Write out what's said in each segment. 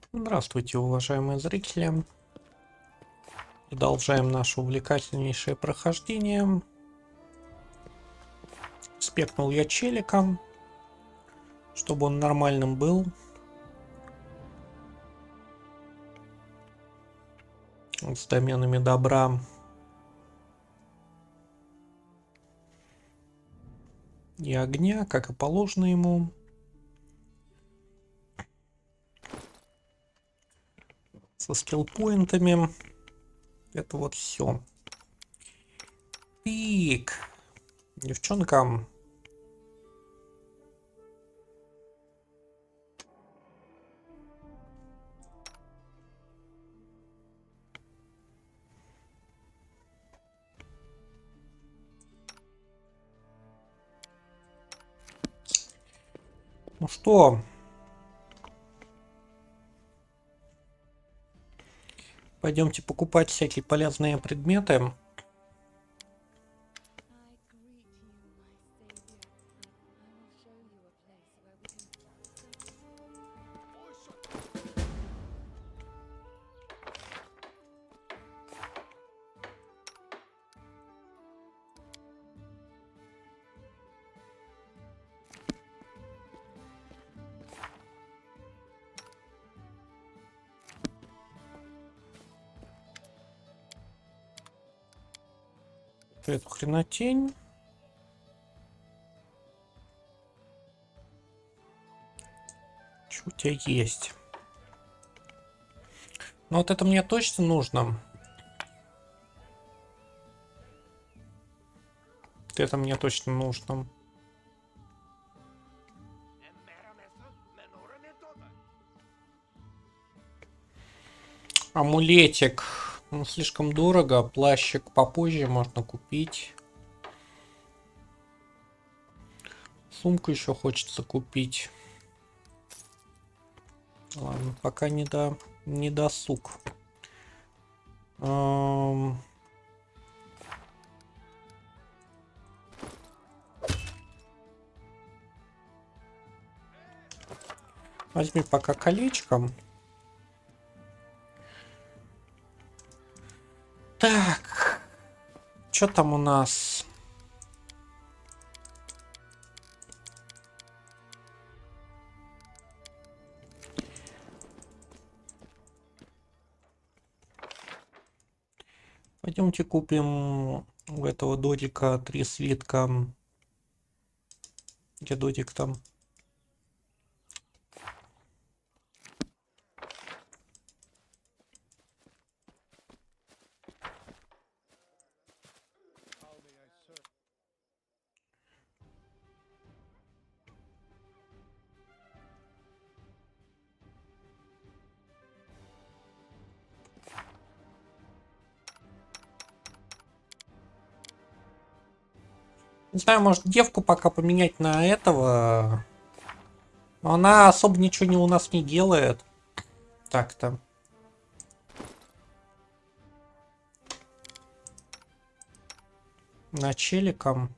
Здравствуйте, уважаемые зрители. Продолжаем наше увлекательнейшее прохождение. Спекнул я челиком, чтобы он нормальным был. С доменами добра. И огня, как и положено ему. Со скиллпоинтами. Это вот все. Пик. Девчонкам. Ну что? Пойдемте покупать всякие полезные предметы. Эту хренотень. Что у тебя есть? Ну вот это мне точно нужно. Это мне точно нужно. Амулетик. Ну, слишком дорого. Плащик попозже можно купить. Сумку еще хочется купить. Ладно, пока не досуг. Возьми пока колечко. Так. Что там у нас? Пойдемте купим у этого додика 3 свитка. Где додик там? Не знаю, может девку пока поменять на этого. Но она особо ничего у нас не делает. Так-то. На челиком.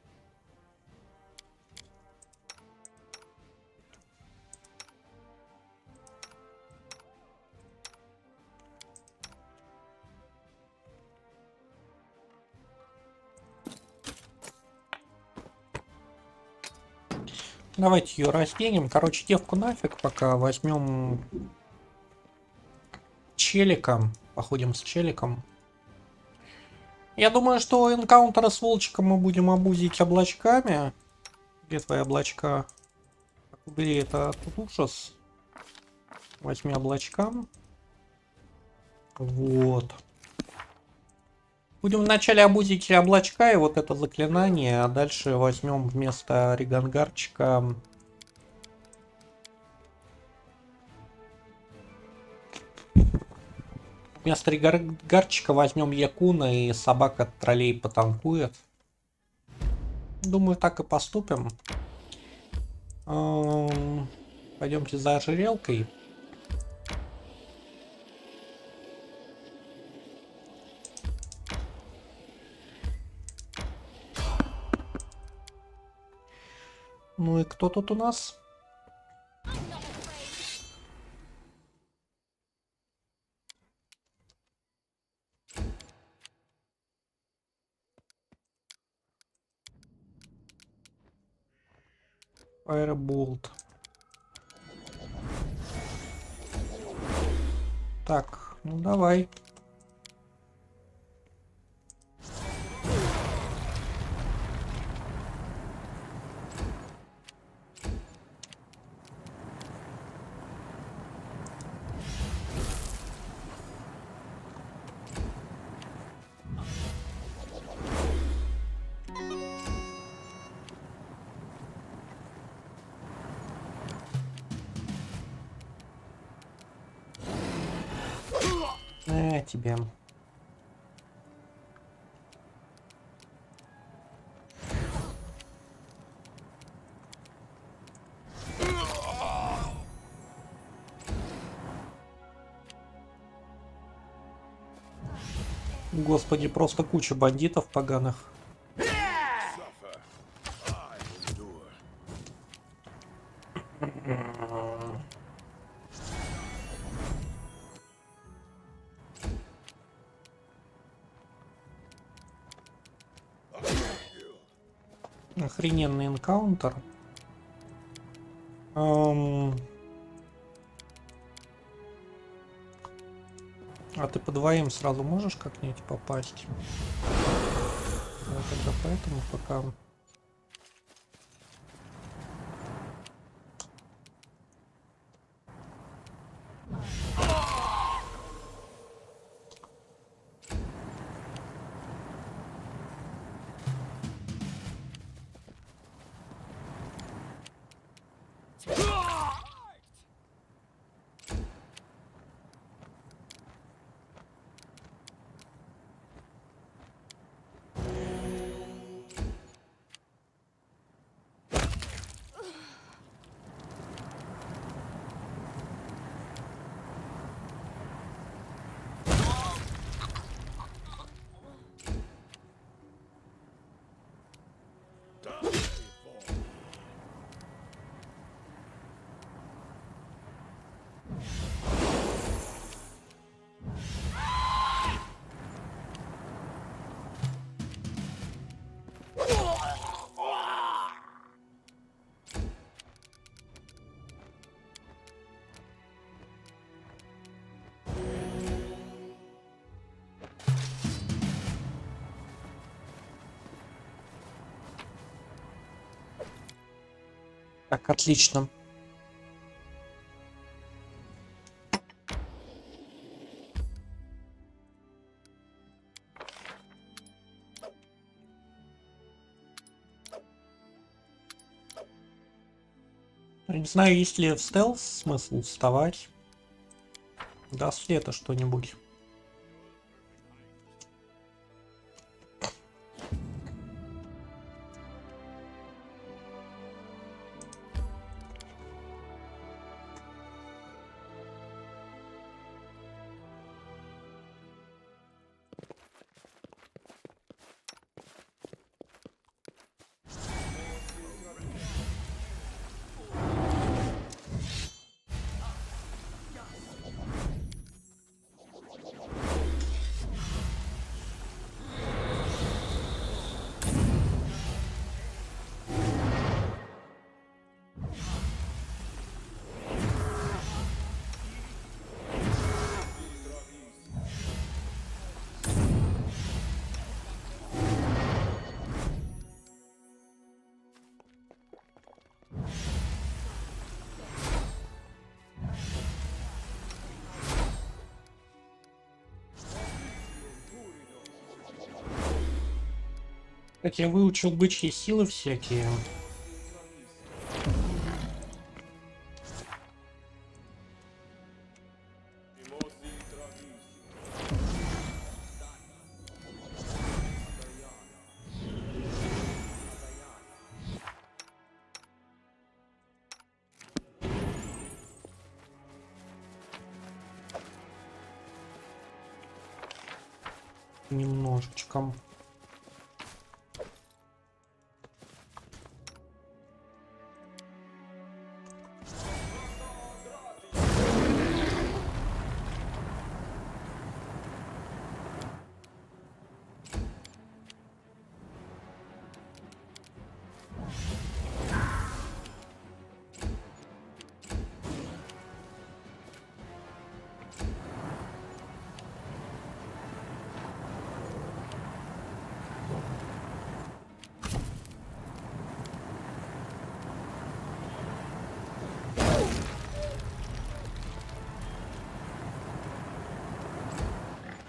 Давайте ее разденем. Короче, девку нафиг, пока возьмем челиком. Походим с челиком. Я думаю, что энкаунтера с волчиком мы будем обузить облачками. Где твои облачка? Убери, это тут ужас. Возьми облачка. Вот. Будем вначале обузить облачка и вот это заклинание, а дальше возьмем вместо ригангарчика. Вместо ригангарчика возьмем якуна, и собака троллей потанкует. Думаю, так и поступим. Пойдемте за ожерелкой. Ну и кто тут у нас? Firebolt. Так, ну давай. Тебе. Господи, просто куча бандитов поганых. Охрененный энкаунтер. А ты по двоим сразу можешь как-нибудь попасть? Я тогда поэтому пока... Так, отлично. Не знаю, есть ли в стелс смысл вставать. Даст ли это что-нибудь? Как я выучил бычьи силы всякие. Немножечко.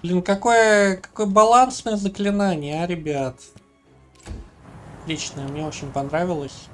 Блин, какое балансное заклинание, а, ребят? Отлично, мне очень понравилось.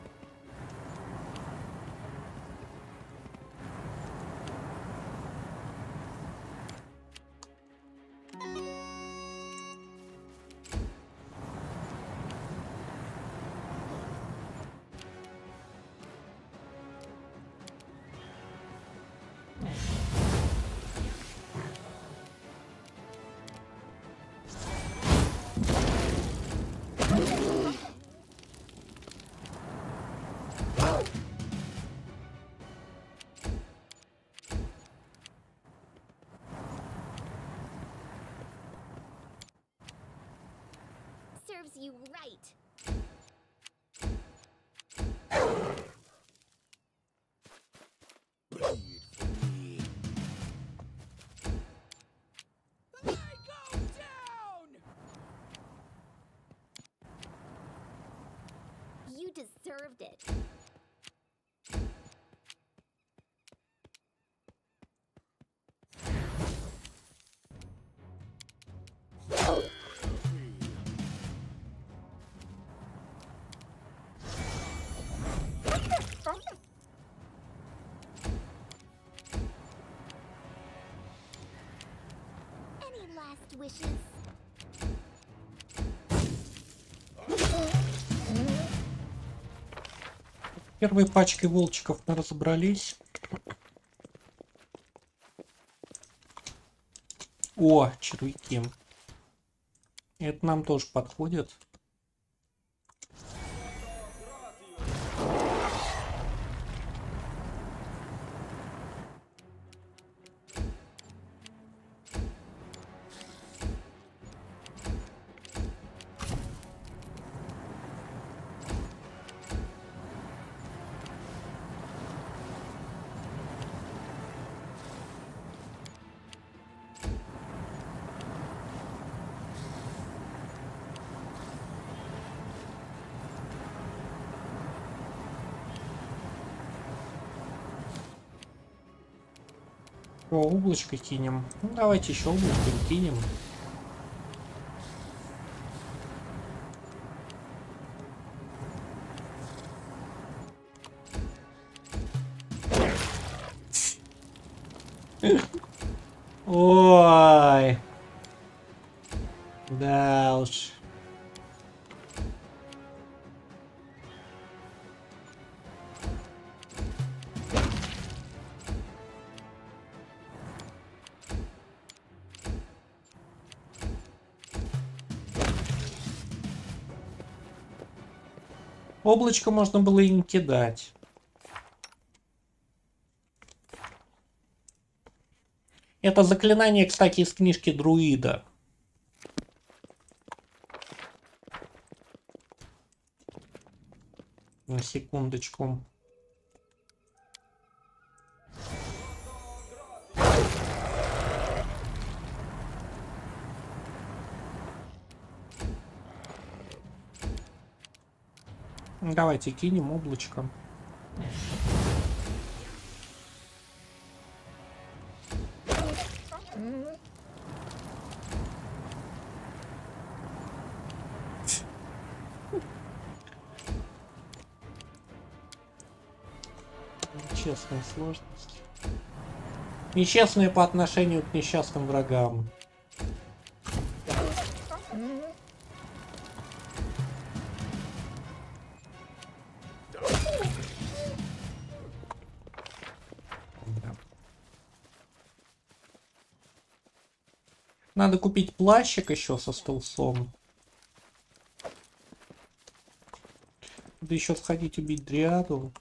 Serves you right. You deserved it. Any last wishes? Первой пачкой волчиков мы разобрались. О, червяки. Это нам тоже подходит. О, облачко кинем. Ну, давайте еще облачко кинем. Ой. Да уж. Облачко можно было и не кидать. Это заклинание, кстати, из книжки Друида. На секундочку. Давайте кинем облачко. Нечестная сложность. Нечестная по отношению к несчастным врагам. Надо купить плащик еще со стелсом. Надо еще сходить убить дриаду.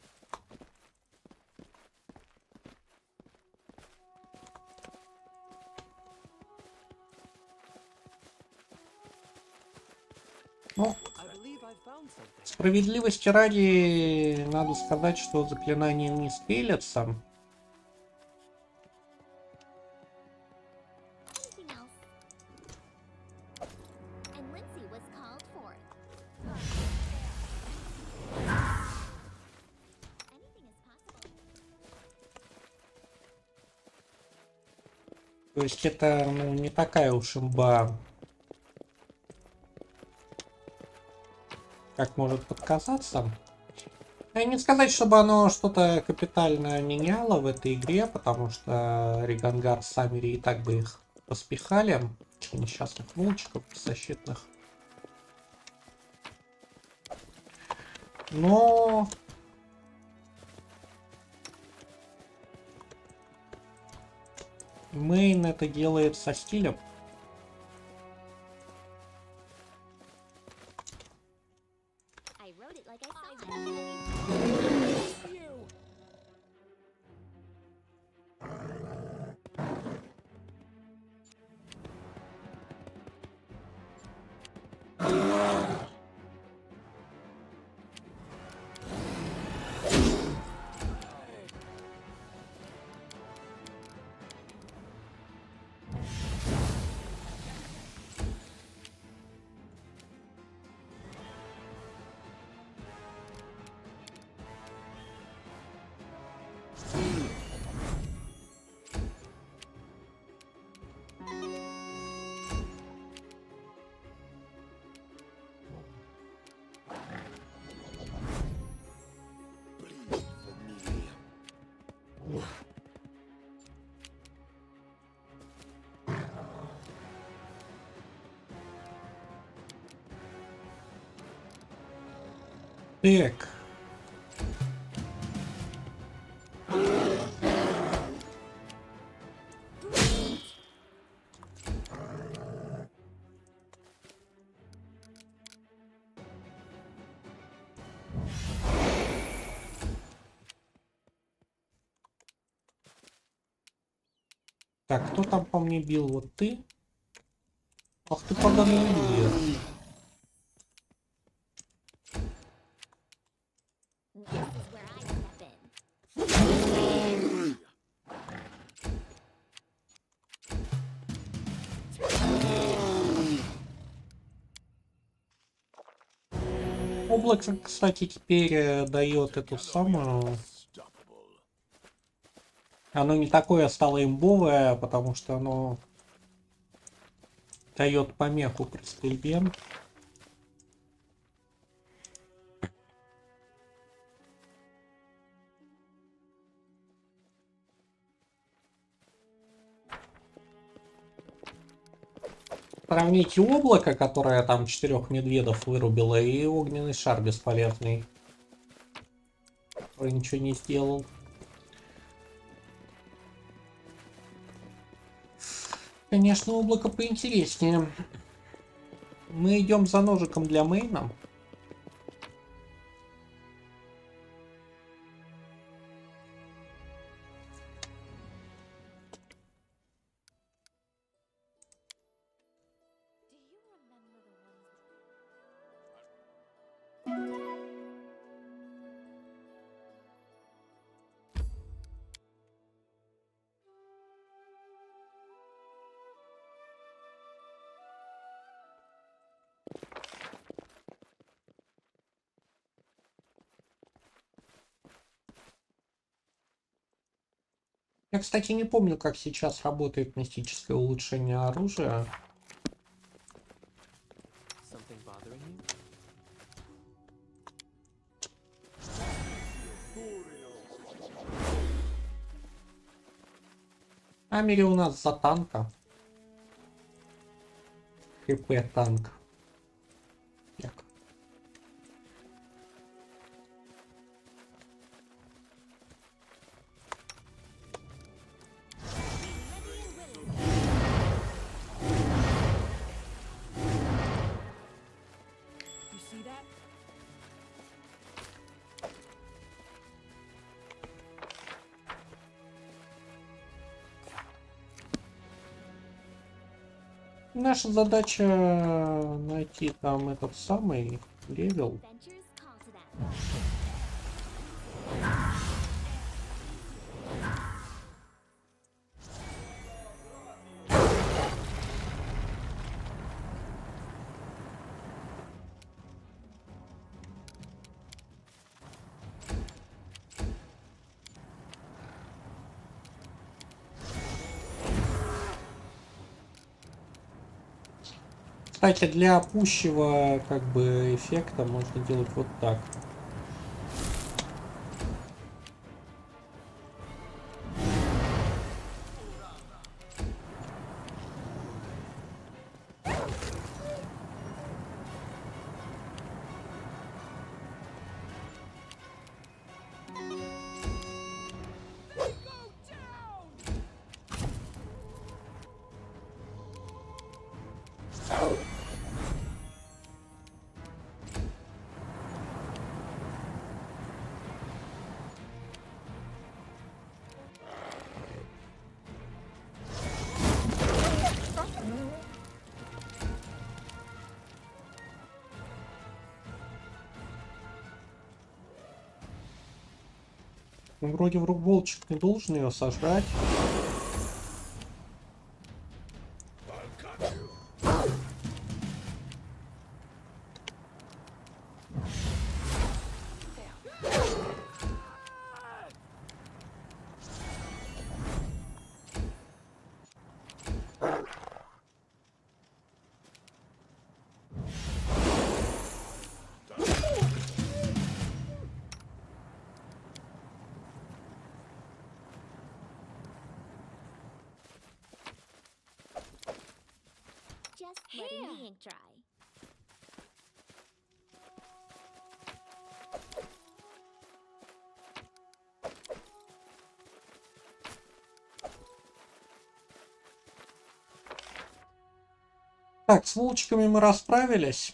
Ну, справедливости ради, надо сказать, что заклинание не стрелятся. Anything else? And Lindsay was called forth. Anything is possible. То есть это, ну, не такая уж имба, как может показаться. И не сказать, чтобы оно что-то капитально меняло в этой игре, потому что Ригангар с Саммери и так бы их поспихали, несчастных волчиков защитных. Но Мейн это делает со стилем. I wrote it like I saw it. Так. Так, кто там по мне бил? Вот ты? Ах ты поганый лидер. This is where I step in. Облак, кстати, теперь дает эту самую... Оно не такое стало имбовое, потому что оно дает помеху при стрельбе. Сравните облако, которое там 4 медведов вырубило, и огненный шар бесполезный, который ничего не сделал. Конечно, облако поинтереснее. Мы идем за ножиком для мейна. Я, кстати, не помню, как сейчас работает мистическое улучшение оружия. Something bothering you? Амери у нас за танка. ХП танк. Так. You see that? Наша задача найти там этот самый левел. Adventures call to that. Кстати, для пущего как бы эффекта можно делать вот так. Ну, вроде волчик не должен ее сожрать. Just letting the ink dry. Так, с волчиками мы расправились.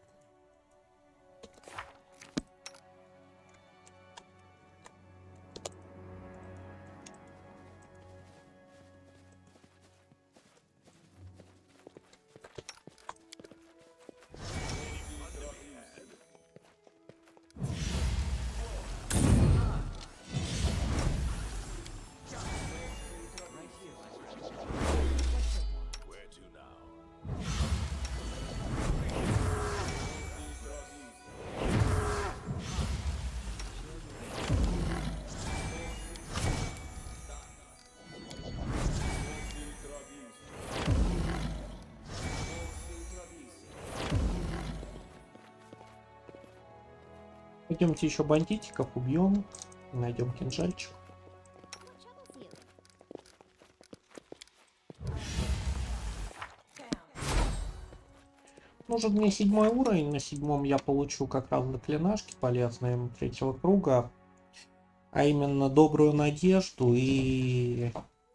Пойдемте еще бандитиков убьем. Найдем кинжальчик. What troubles you? Нужен мне 7-й уровень. На 7-м я получу как раз заклинашки полезные третьего круга. А именно добрую надежду и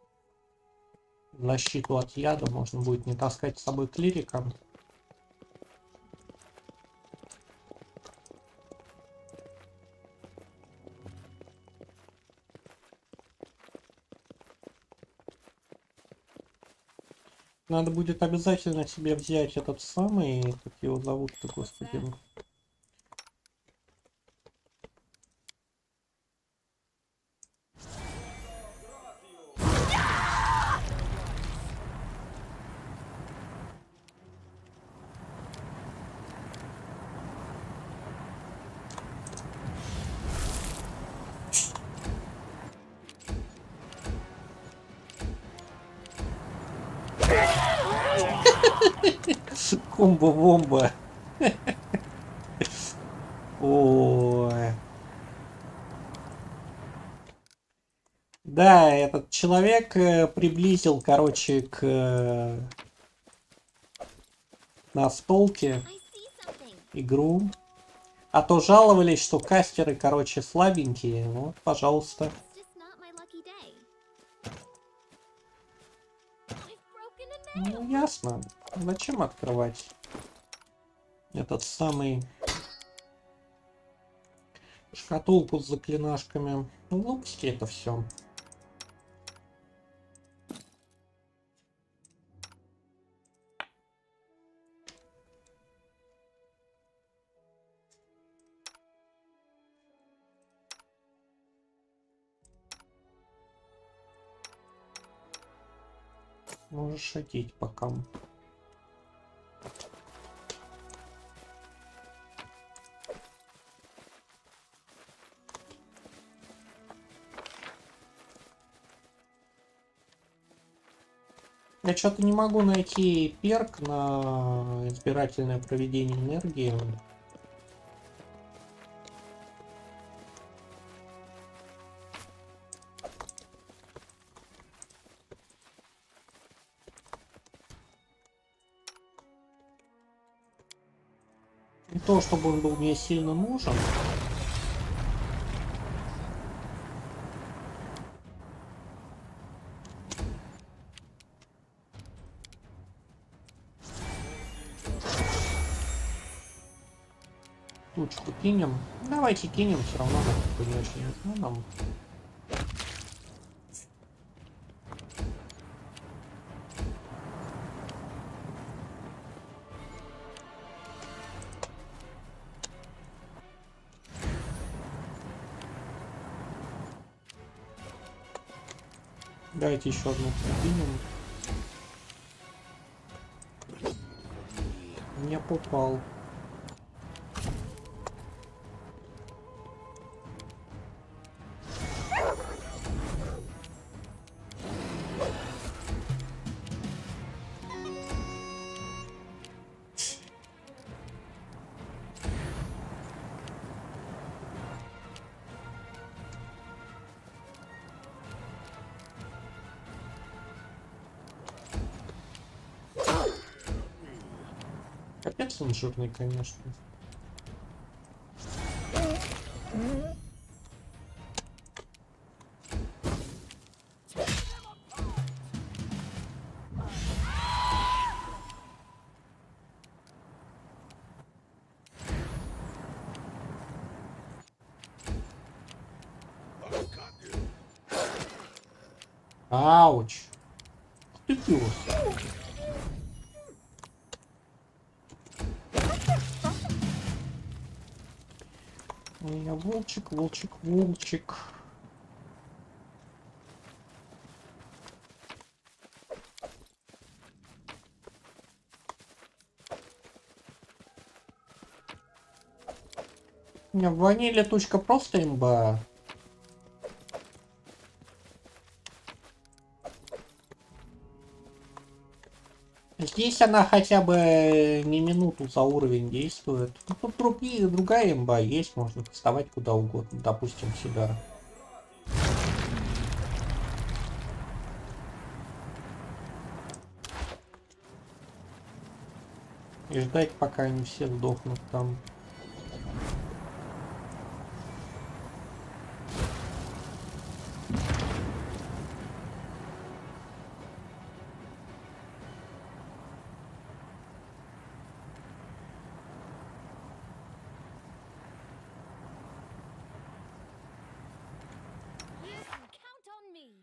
защиту от яда. Можно будет не таскать с собой клирика. Надо будет обязательно себе взять этот самый, как его зовут-то, господи. Комбо-вомба. Ой. Да, этот человек приблизил, короче, к настолке I see something. игру. А то жаловались, что кастеры, короче, слабенькие. Вот, пожалуйста. It's just not my lucky day. I've broken a nail. Ну, ясно. Зачем открывать этот самый шкатулку с заклинашками? Ну, глупости это все. Можешь шутить пока. Я что-то не могу найти перк на избирательное проведение энергии. Не то, чтобы он был мне сильно нужен. Тучку кинем. Давайте кинем, все равно нам как бы не очень нужно нам. Давайте еще одну кинем. Не попал. Капец он жирный, конечно. Ауч. Ты пёс. У меня волчик, волчик, волчик. У меня в войне летучка просто имба. Здесь она хотя бы не минуту за уровень действует. Ну, тут другая имба есть, можно вставать куда угодно, допустим, сюда. И ждать, пока они все сдохнут там. You can count on me.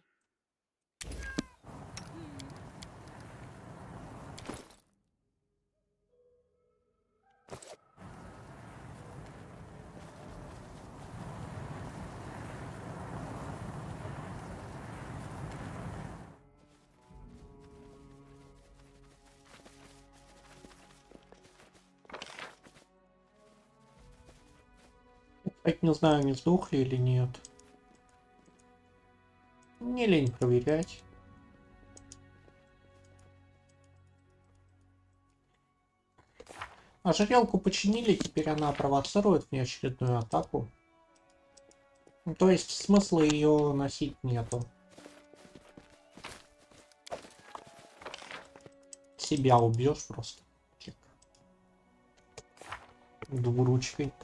Я не знаю, они сдохли или нет. Не лень проверять. Ожерелку починили, теперь она провоцирует внеочередную атаку. Ну, то есть смысла ее носить нету. Себя убьешь просто. Двуручкой.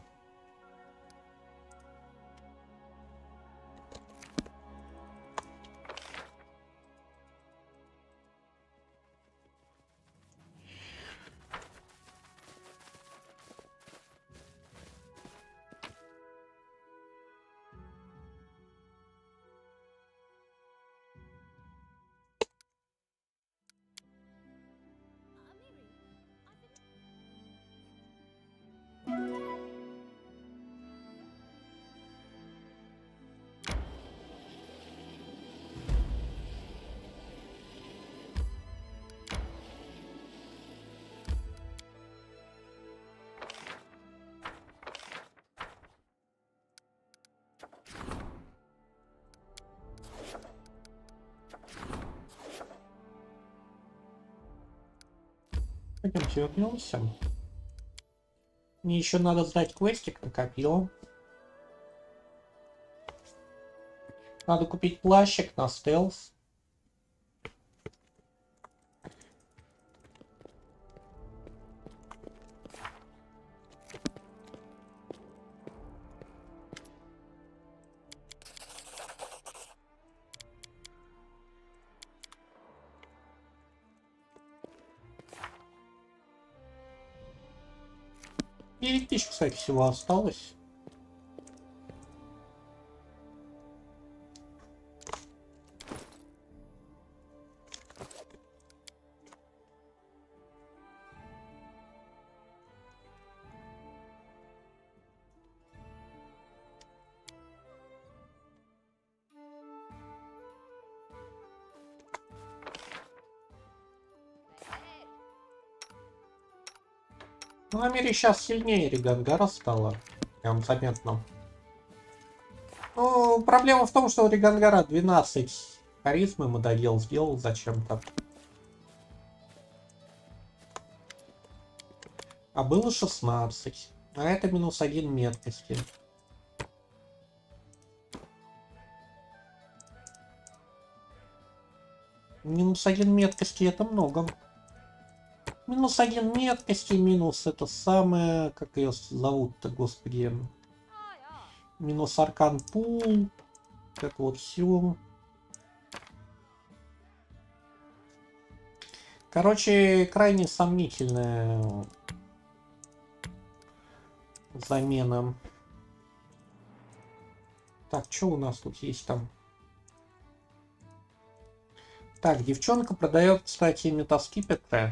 Mary, I've been... Пойдемте вернемся. Мне еще надо сдать квестик на копье. Надо купить плащик на стелс. И 1000, кстати, всего осталось. Ну, на мире сейчас сильнее Ригангара стало. Прям заметно. Ну, проблема в том, что у Ригангара 12 харизмы мододел сделал зачем-то. А было 16. А это -1 меткости. -1 меткости это много. -1 меткости, минус это самое, как ее зовут-то, господи. Минус аркан пул. Это вот все. Короче, крайне сомнительная замена. Так, что у нас тут есть там? Так, девчонка продает, кстати, метаскипетры.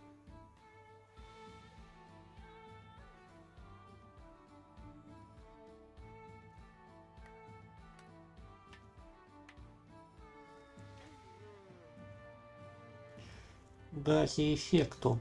Да, по эффекту.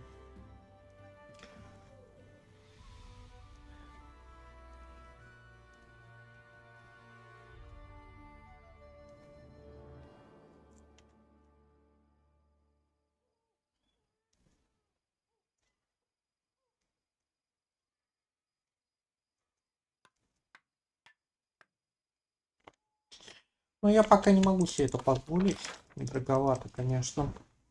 Но я пока не могу себе это позволить. Дороговато, конечно.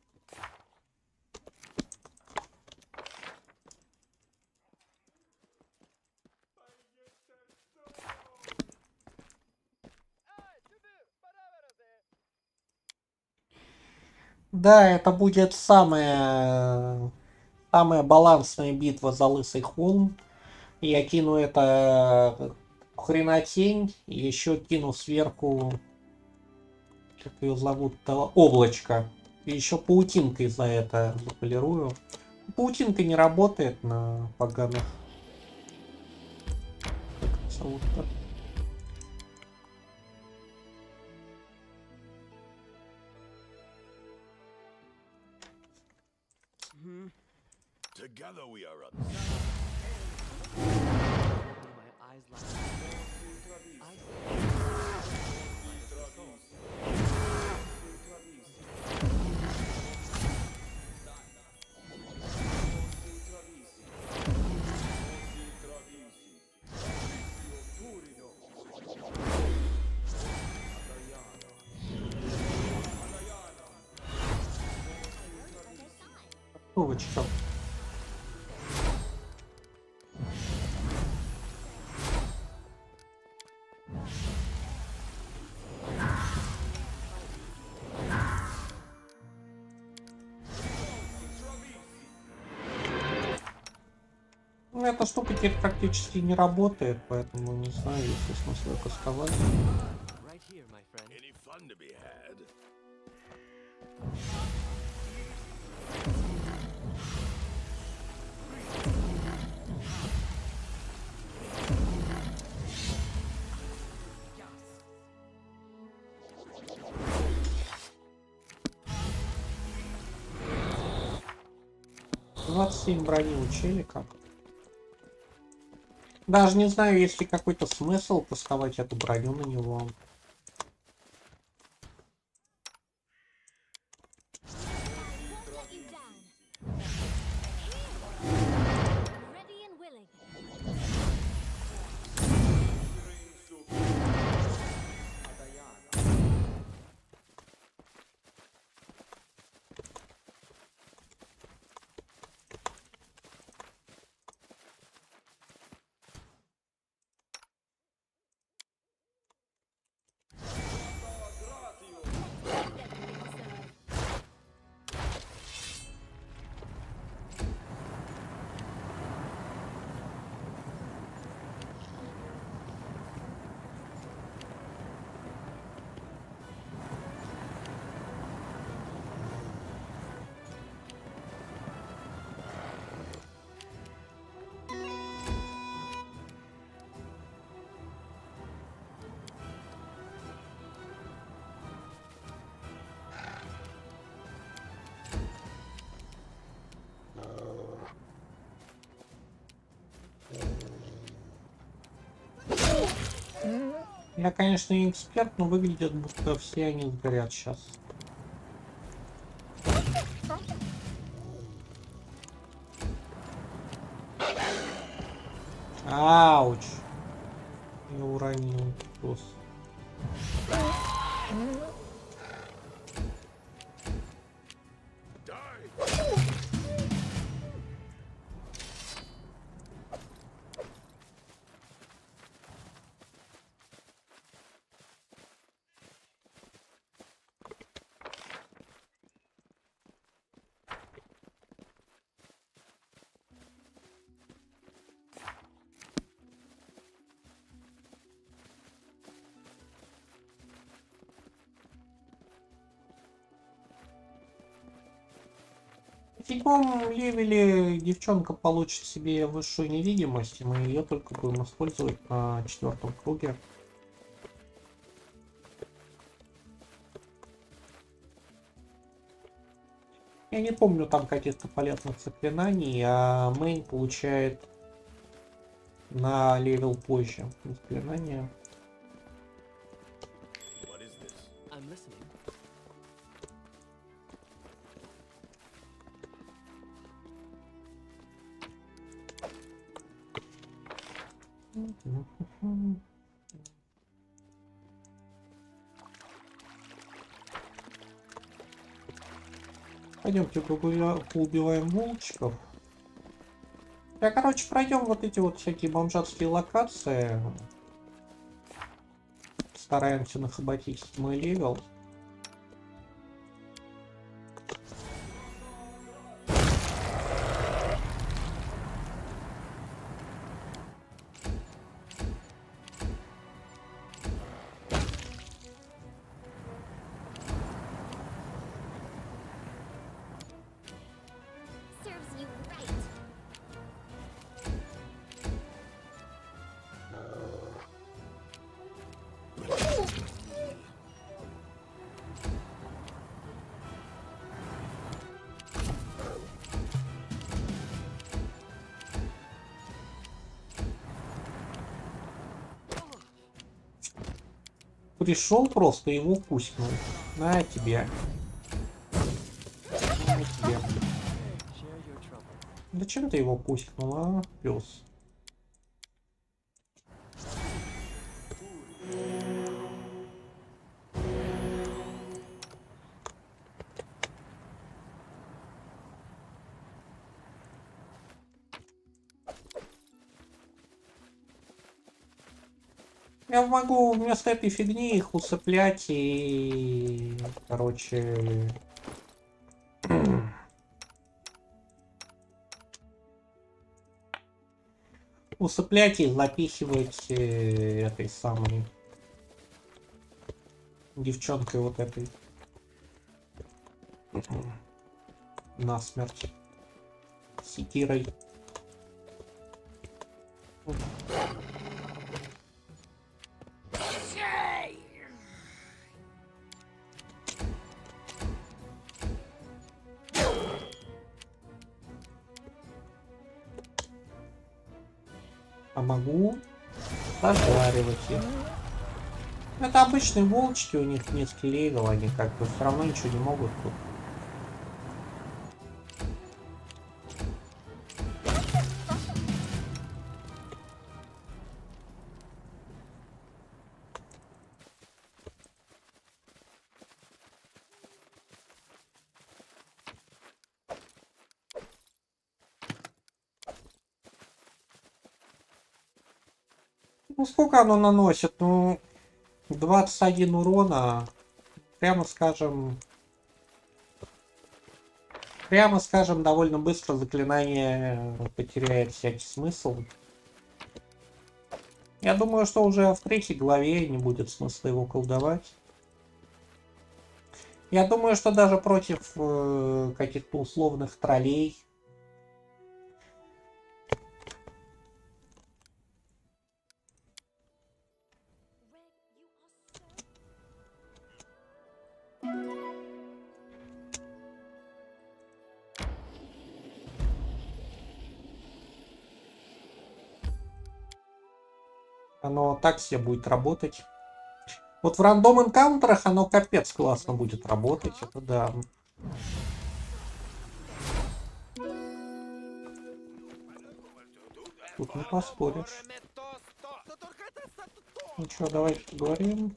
Да, это будет самая балансная битва за Лысый холм. Я кину это хренотень, и еще кину сверху, как ее зовут-то, облачко. И еще паутинкой за это заполирую. Паутинка не работает на поганых. Как зовут-то? Together we are My eyes light Овочка. Ну, эта штука теперь практически не работает, поэтому не знаю, есть ли смысл ее кастовать. right here, my friend. any fun to be had. — 27 брони у челика. Даже не знаю, есть ли какой-то смысл кастовать эту броню на него. Won't let you down. Я, конечно, не эксперт, но выглядят, будто все они сгорят сейчас. Ауч. Я уронил. Пес. В 7-м левеле девчонка получит себе высшую невидимость, и мы ее только будем использовать на 4-м круге. Я не помню там каких-то полезных заклинаний, а мейн получает на левел позже заклинания. What is this? I'm listening. Пойдемте поубиваем волчиков. Я, короче, пройдем вот эти вот всякие бомжатские локации. Стараемся нахоботить мой левел. Serves you right. Пришел просто и его пуськнул. На тебе. На тебе. Share your trouble. Зачем ты его пуськнул, а, пес? Я могу вместо этой фигни их усыплять и, короче, усыплять и запихивать этой самой девчонкой вот этой насмерть секирой. А могу зажаривать их. Это обычные волчки, у них низкий левел, они как бы все равно ничего не могут тут. Ну сколько оно наносит? Ну 21 урона. Прямо скажем, довольно быстро заклинание потеряет всякий смысл. Я думаю, что уже в 3-й главе не будет смысла его колдовать. Я думаю, что даже против каких-то условных троллей. Оно так себе будет работать. Вот в рандом энкаунтерах оно капец классно будет работать, это да. Тут не поспоришь. Ну что, давайте поговорим.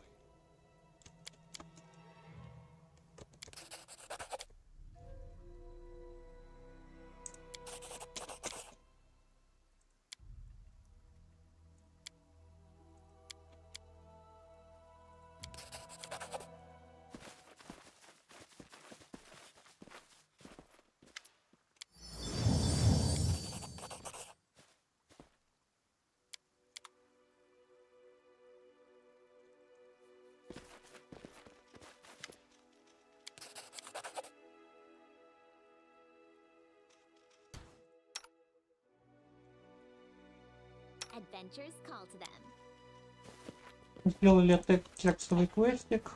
Adventures call to them. Сделали текстовый квестик.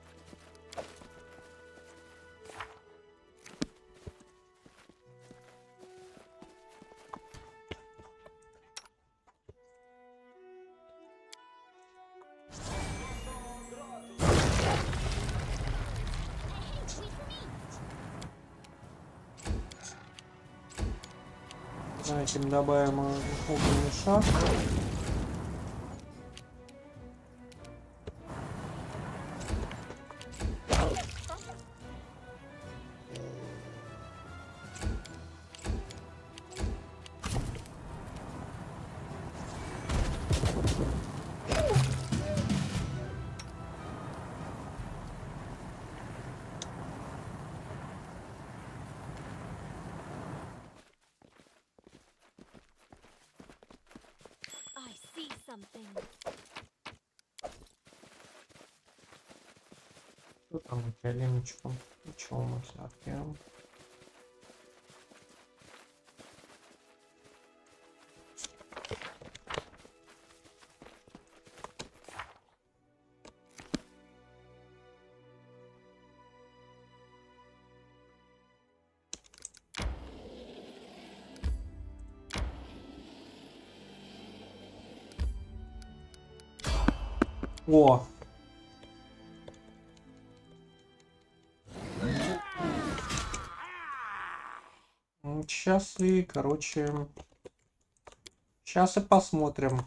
Давайте им добавим огненный шар. I see something. Что там у тебя, Леночка? Ничего, мы совсем. О! Сейчас и, короче, сейчас и посмотрим.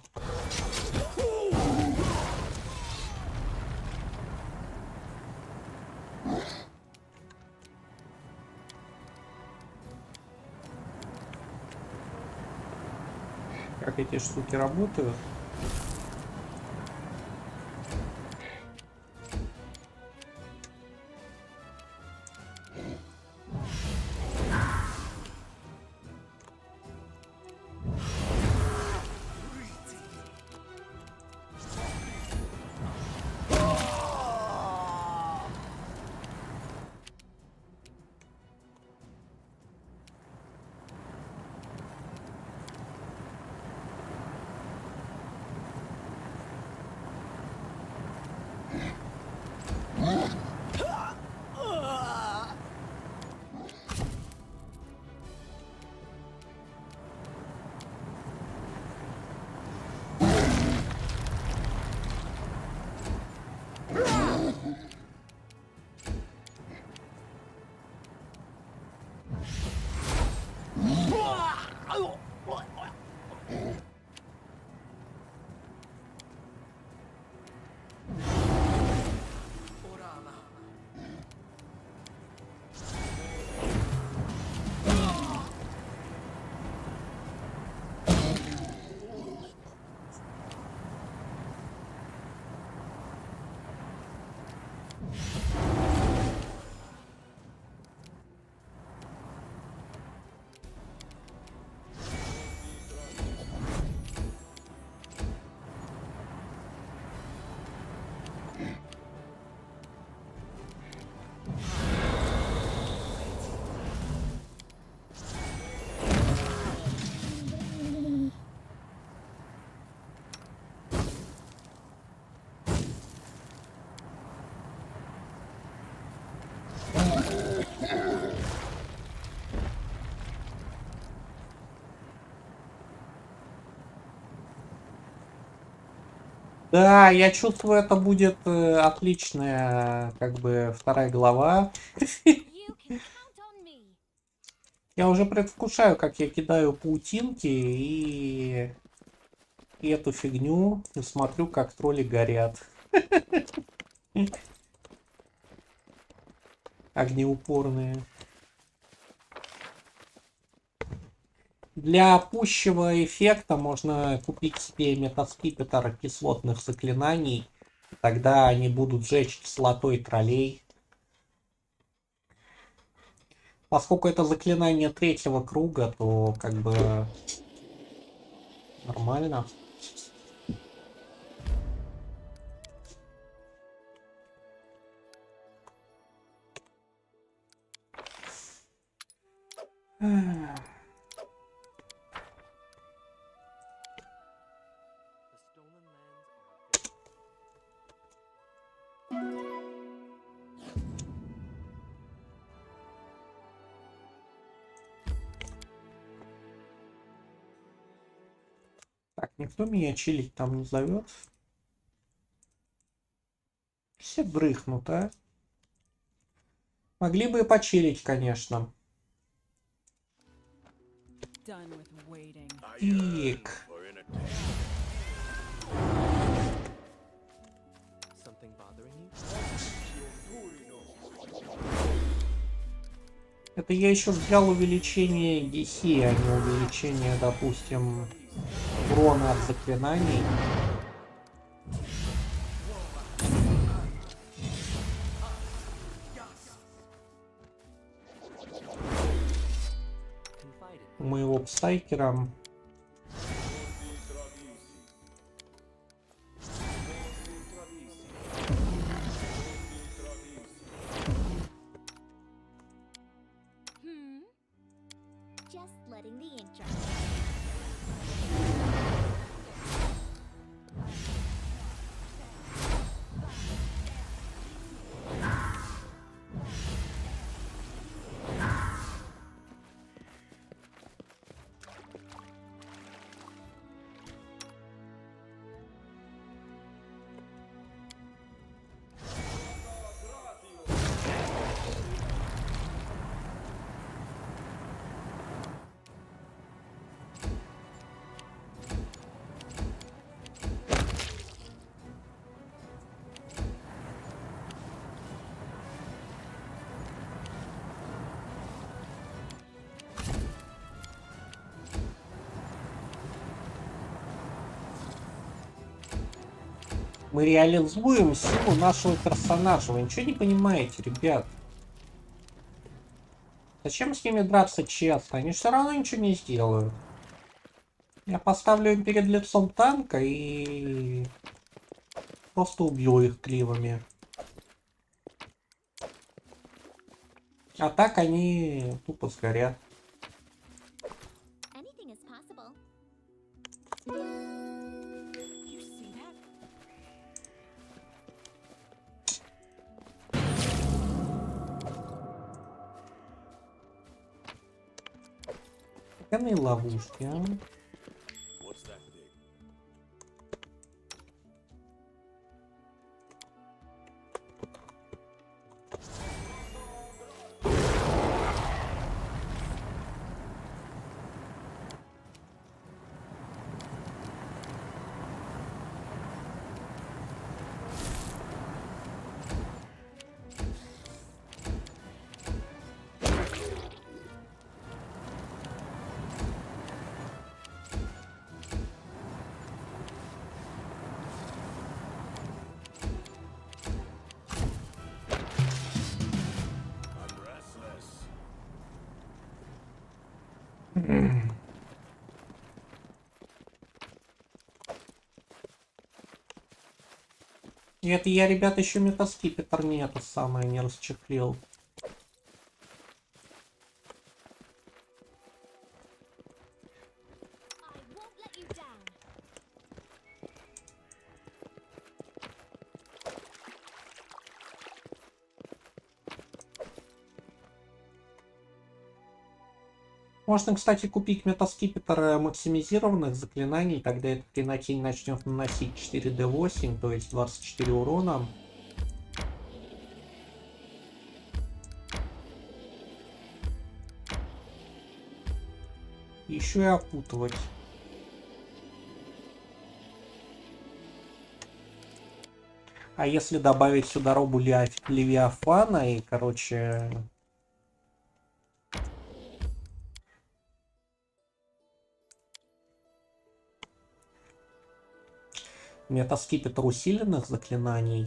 Как эти штуки работают. Да, я чувствую, это будет отличная, как бы, вторая глава. You can count on me. Я уже предвкушаю, как я кидаю паутинки и эту фигню, и смотрю, как тролли горят. Огнеупорные. Для пущего эффекта можно купить себе метаскипетр кислотных заклинаний. Тогда они будут жечь кислотой троллей. Поскольку это заклинание третьего круга, то как бы нормально. The stolen lands are good. Так, никто меня чилить там не зовет. Все дрыхнут, а? Могли бы и почилить, конечно. Done with waiting. I yearn Так. for entertainment. Something bothering you? Это я еще взял увеличение DC, а не увеличение, допустим, урона от заклинаний. Confide in У me. моего псайкера. Just letting the ink dry. Мы реализуем силу нашего персонажа. Вы ничего не понимаете, ребят? Зачем с ними драться честно? Они все равно ничего не сделают. Я поставлю им перед лицом танка и просто убью их кливами. А так они тупо сгорят. Anything is possible. You see that? Какие ловушки, а? What's that thing? I'm restless. И это я, ребят, еще метаскипетр не это самое не расчехлил. I won't let you down. Можно, кстати, купить метаскипетр максимизированных заклинаний, тогда эта хренотень начнет наносить 4d8, то есть 24 урона. Еще и опутывать. А если добавить сюда робу Левиафана и, короче... метаскипетр усиленных заклинаний.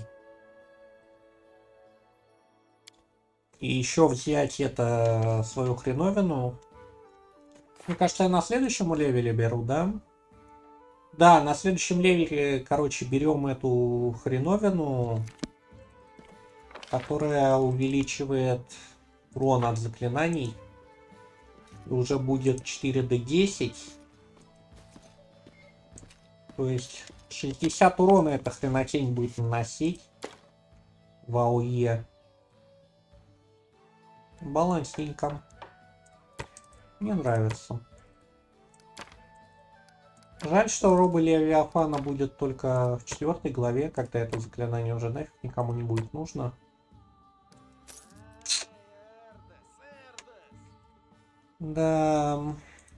И еще взять это свою хреновину. Мне кажется, я на следующем левеле беру, да? Да, на следующем левеле, короче, берем эту хреновину, которая увеличивает урон от заклинаний. И уже будет 4d10. То есть 60 урона эта хренотень будет наносить в АОЕ. Балансненько. Мне нравится. Жаль, что роба Левиафана будет только в 4 главе, когда это заклинание уже нафиг никому не будет нужно. Да.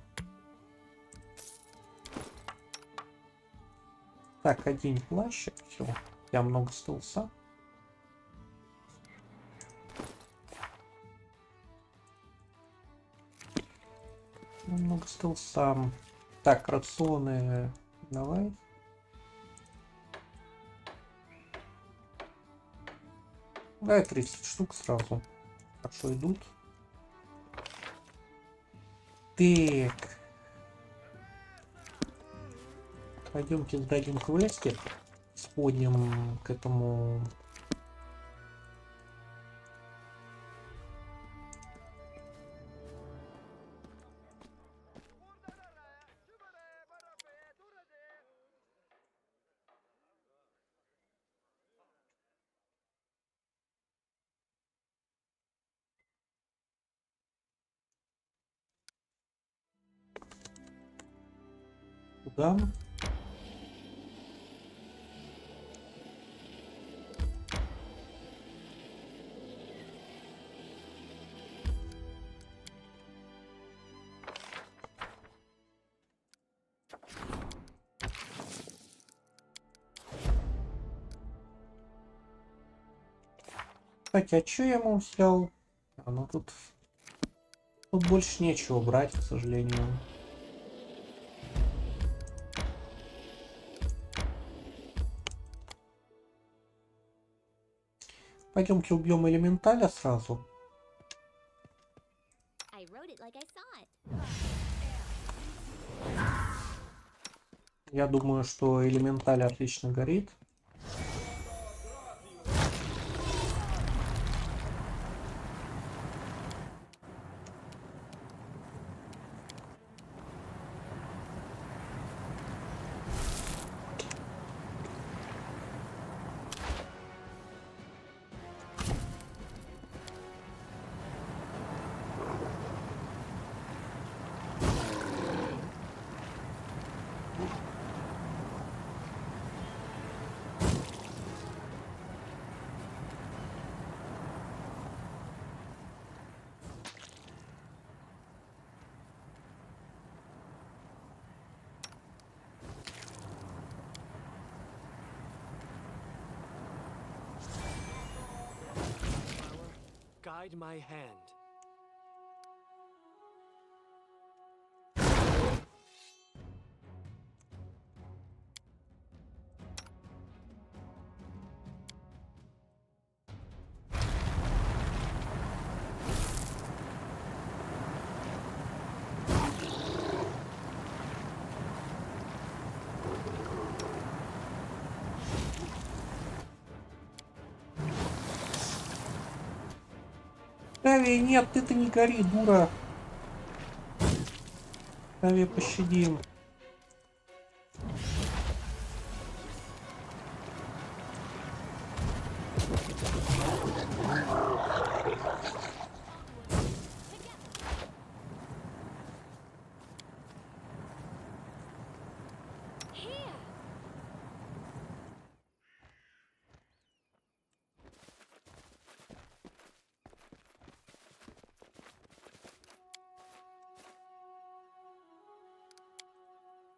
Так, один плащик, все. Я много стелса. Много стелса. Так, рационы. Давай. Давай 30 штук сразу. Хорошо идут. Так. Пойдемте сдадим квестик. Сходим к этому... Куда? Кстати, а что я ему взял? А, ну тут больше нечего брать, к сожалению. Пойдемте убьем элементаля сразу. I wrote it like I saw it. Я думаю, что элементаль отлично горит. Guide my hand. Тави, нет, ты-то не гори, дура. Тави, пощадим.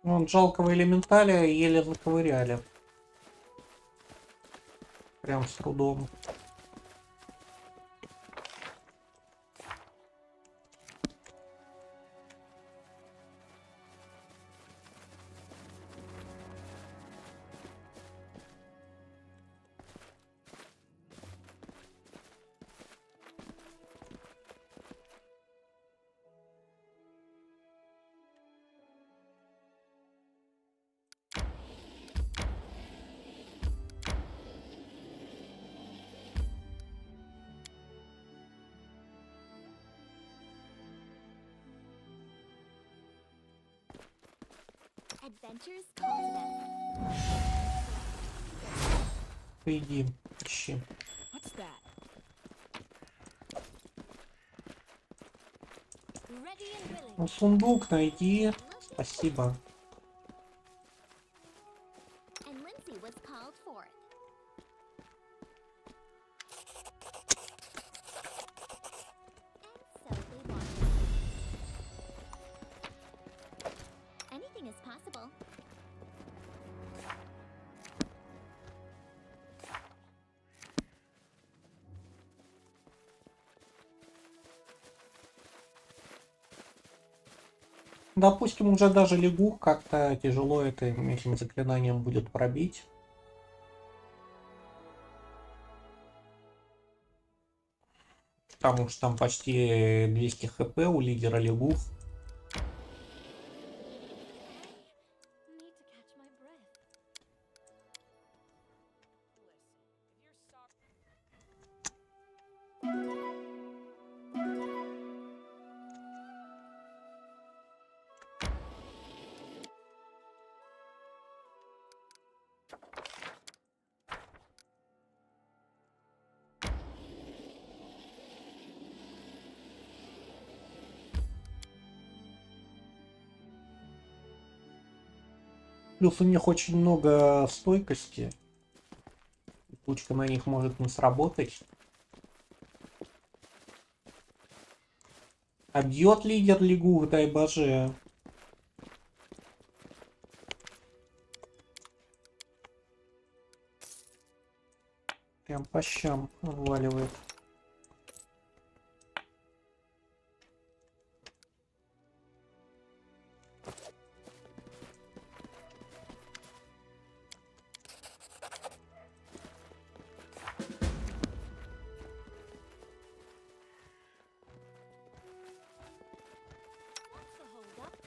Ну, жалкого элементаля еле заковыряли. Прям с трудом. Adventures call to them. Иди, ищи. What's that? Ready and willing. Ну, сундук найди. Спасибо. And Lindsay was called forth. And so they wanted. Anything is possible. Допустим, уже даже лягух как-то тяжело этим заклинанием будет пробить. Потому что там почти 200 хп у лидера лягух. Need to catch my breath. Плюс у них очень много стойкости. Лучка на них может не сработать. А бьет лидер лягух, дай боже. Прям по щам вваливает. What's the hold up?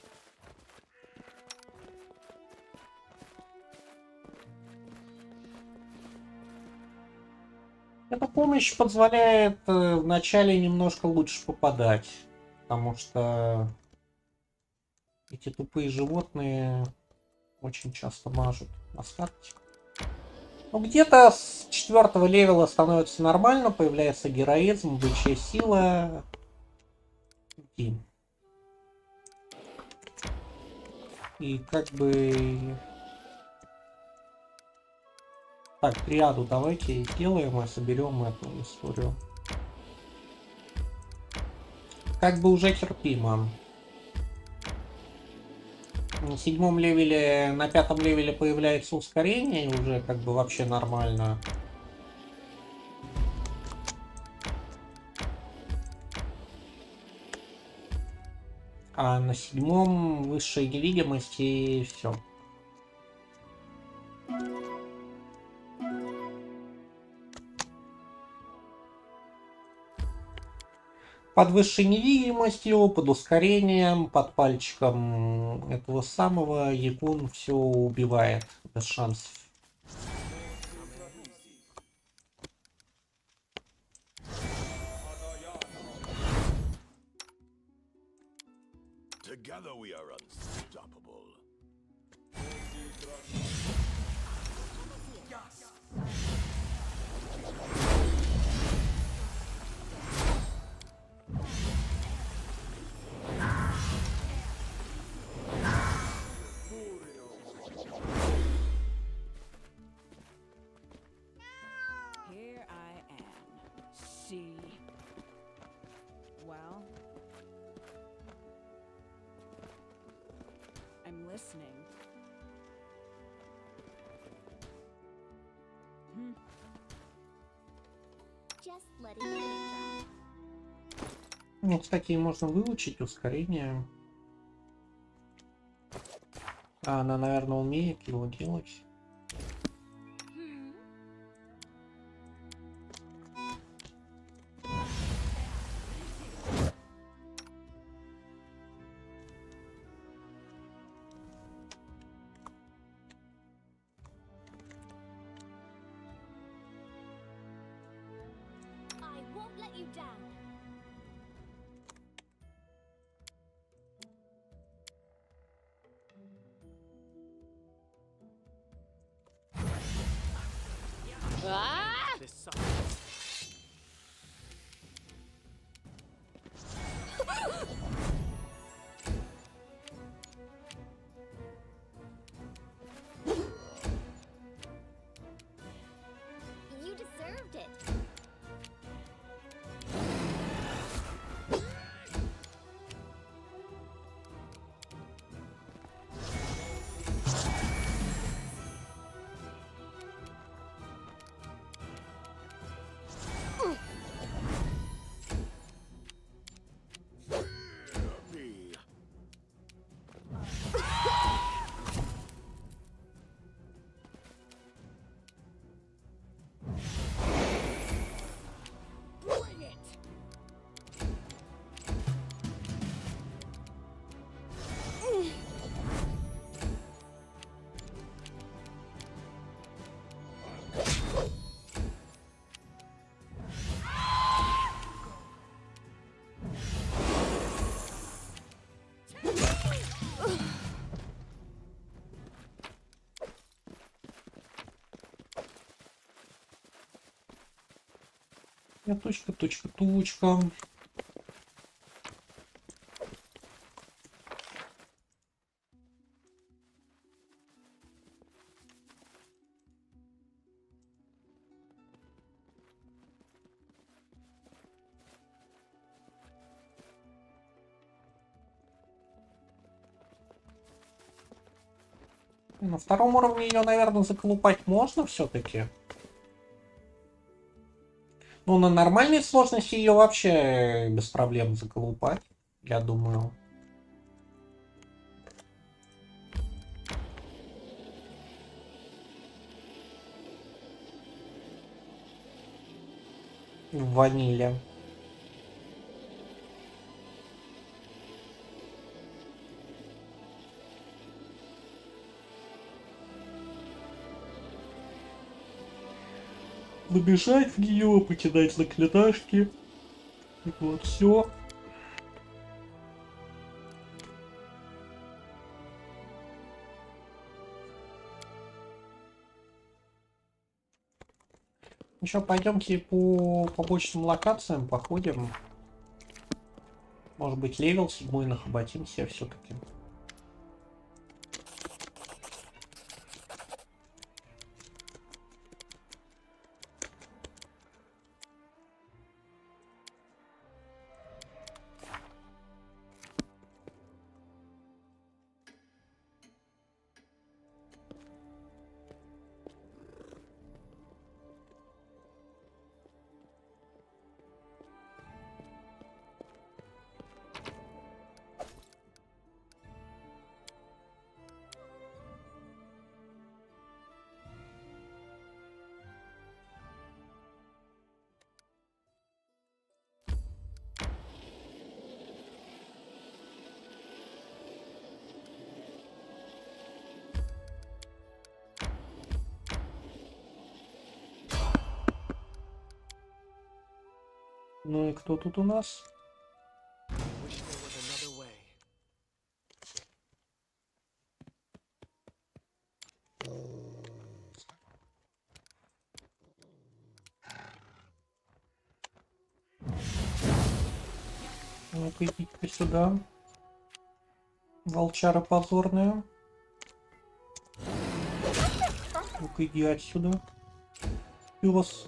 Эта помощь позволяет вначале немножко лучше попадать. Потому что эти тупые животные очень часто мажут на старте. Ну, где-то с 4-го левела становится нормально, появляется героизм, бычья сила. И как бы... Так, триаду давайте сделаем и соберем эту историю. Как бы уже терпимо. На 7-м левеле, на 5-м левеле появляется ускорение, и уже как бы вообще нормально. А на 7-м высшая невидимость и все. Под высшей невидимостью, под ускорением, под пальчиком этого самого Якун все убивает без шансов. Together we are unstoppable. Here I am. See? Well, I'm listening. Just letting you try. Ну, кстати, можно выучить ускорение. А, она, наверное, умеет его делать. I won't let you down. This sucks. You deserved it. Me. Bring it! Я точка, точка, точка. На втором уровне ее, наверное, заколупать можно все-таки. Ну, на нормальной сложности ее вообще без проблем заколупать, я думаю. В ваниле. Набежать в нее, покидать заклинашки. И вот все. Еще пойдемте по побочным локациям походим. Может быть, левел 7 нахоботимся все-таки. Ну и кто тут у нас? Wish there was another way. Ну-ка, идите сюда. Волчара позорная. Ну-ка, иди отсюда. Пёс.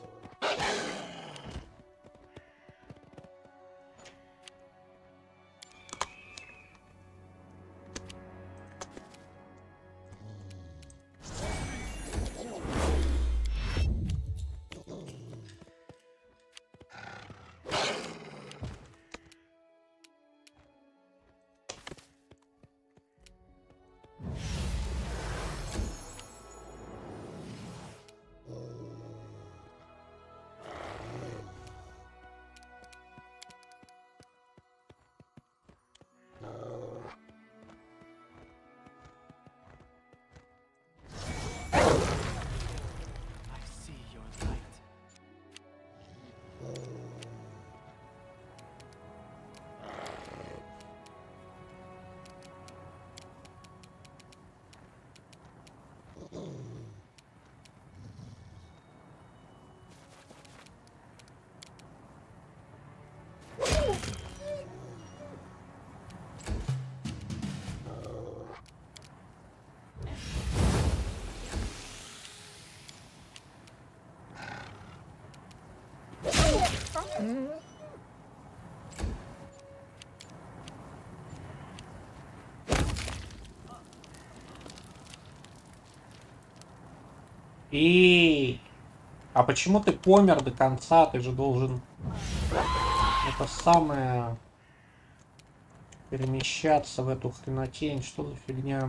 И а почему ты помер до конца? Ты же должен это самое перемещаться в эту хренотень. Что за фигня?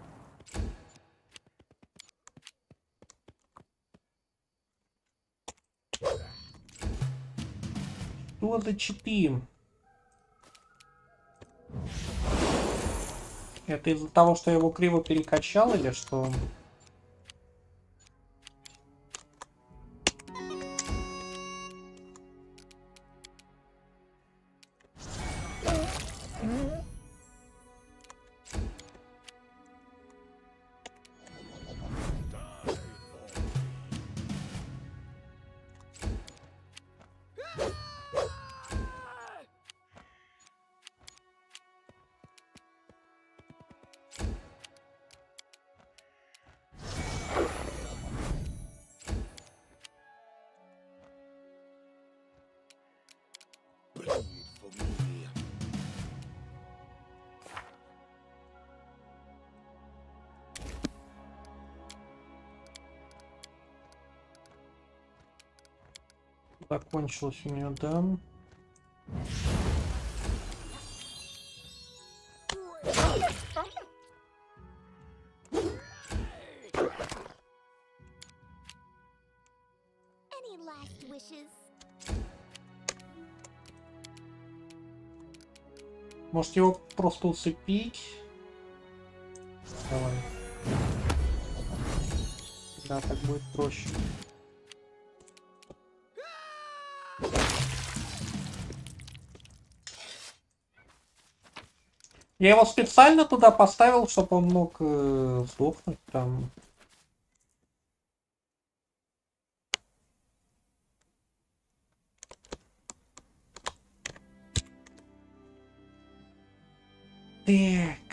Что за читы? Это из-за того, что я его криво перекачал или что? Bleed for me. Закончилось у нее, да? Any last wishes? Может его просто уцепить? Давай. Да, так будет проще. Я его специально туда поставил, чтобы он мог сдохнуть там. Так.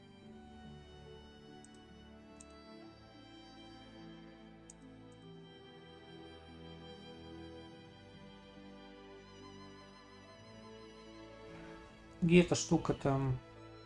Где эта штука там?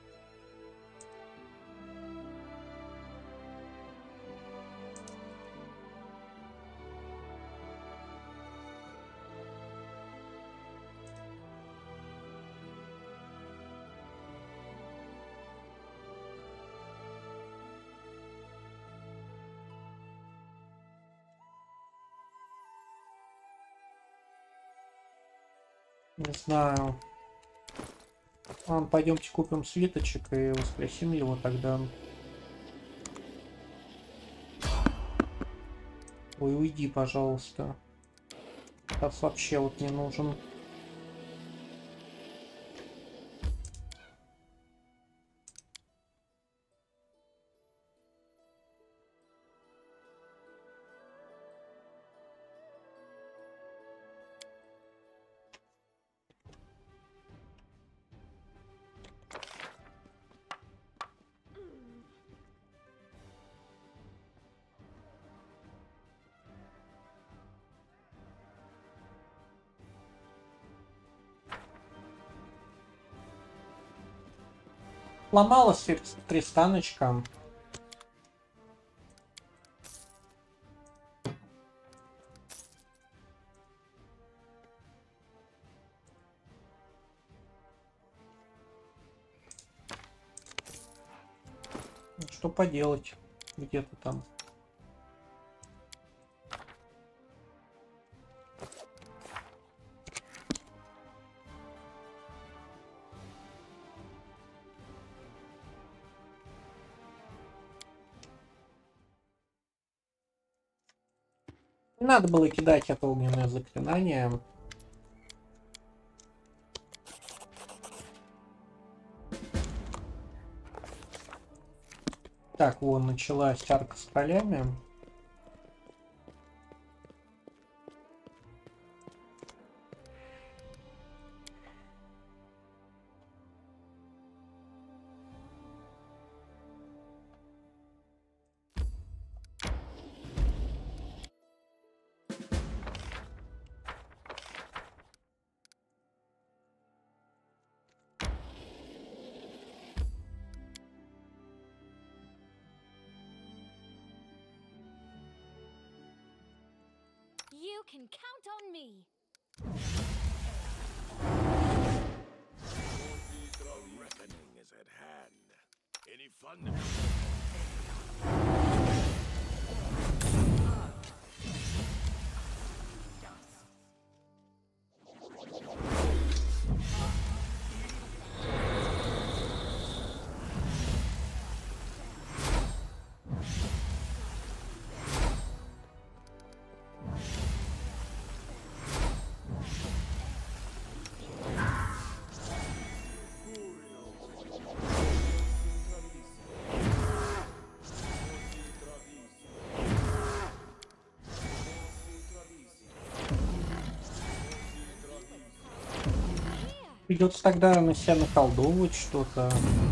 Не знаю. Ладно, пойдемте купим свиточек и воскресим его тогда. Ой, уйди, пожалуйста. Сейчас вообще вот не нужен. Сломалась пристаночка. Что поделать? Где-то там. Не надо было кидать это огненное заклинание. Так, вон началась арка с троллями. can count on me. The reckoning is at hand. Any fun? Придется тогда на себя наколдовывать что-то.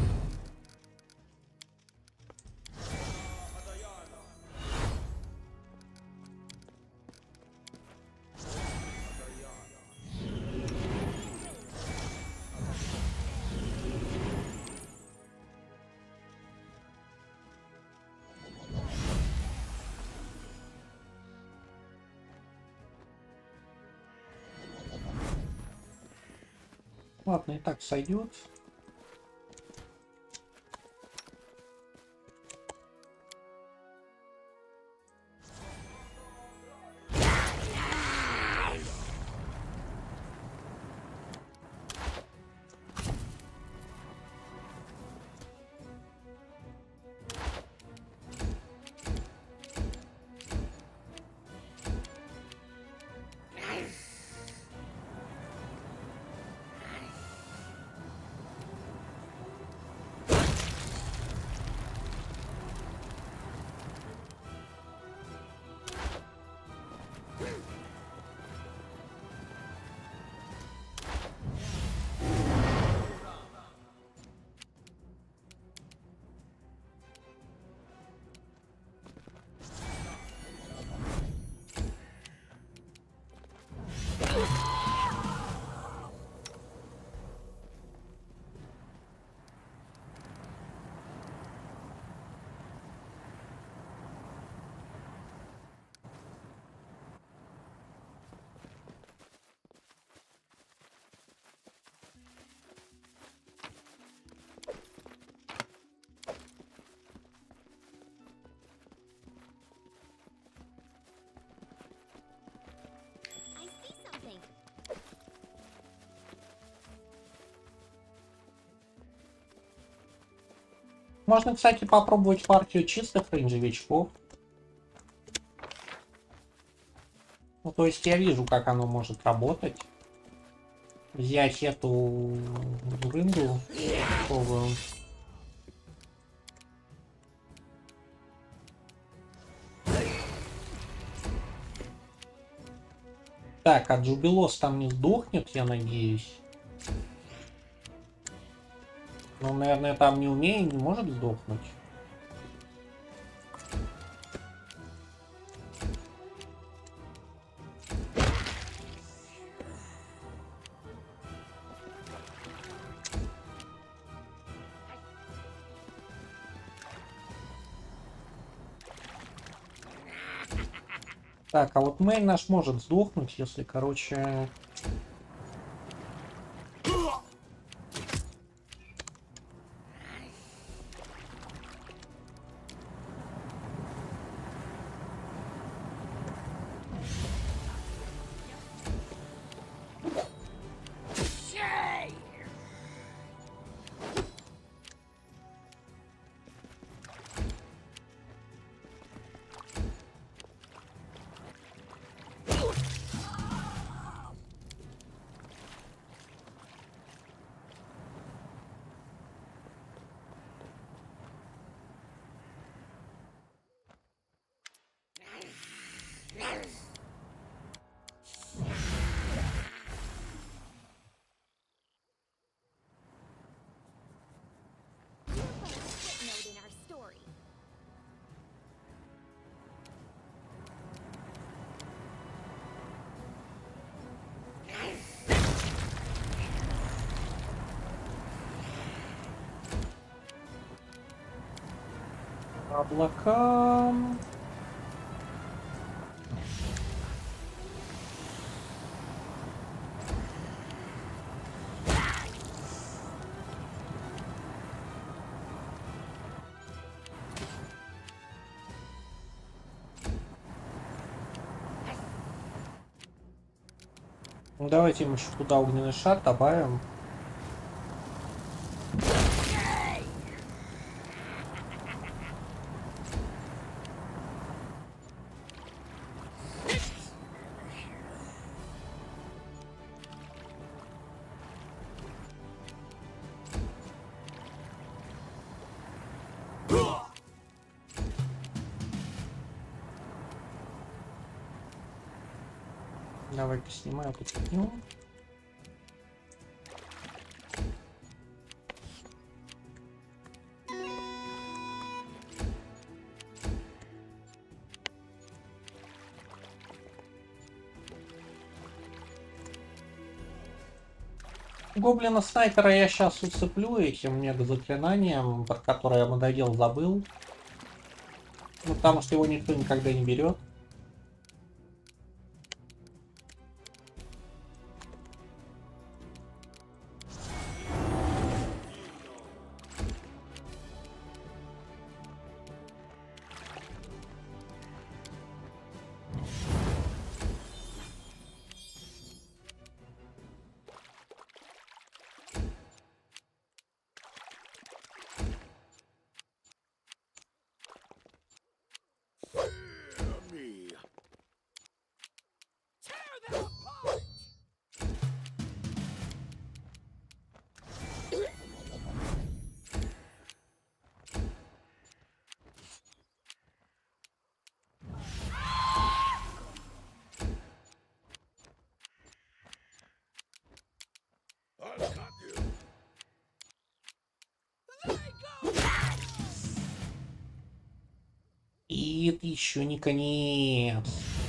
Ладно, и так сойдет. I see something. Можно, кстати, попробовать партию чистых рейнджевичков. Ну, то есть я вижу, как оно может работать. Взять эту рынду готовую. Так, а Джубилос там не сдохнет, я надеюсь. Ну, наверное, там не умеет, не может сдохнуть. Так, а вот мейн наш может сдохнуть, если, короче... You put a footnote in our story. Облака... Ну, давайте им еще туда огненный шар добавим. Давай-ка снимаю эту фигню. Гоблина-снайпера я сейчас уцеплю этим мега-заклинанием, про которое я надоел, забыл. Ну, потому что его никто никогда не берет. Me. I'll cut you. И это еще не конец.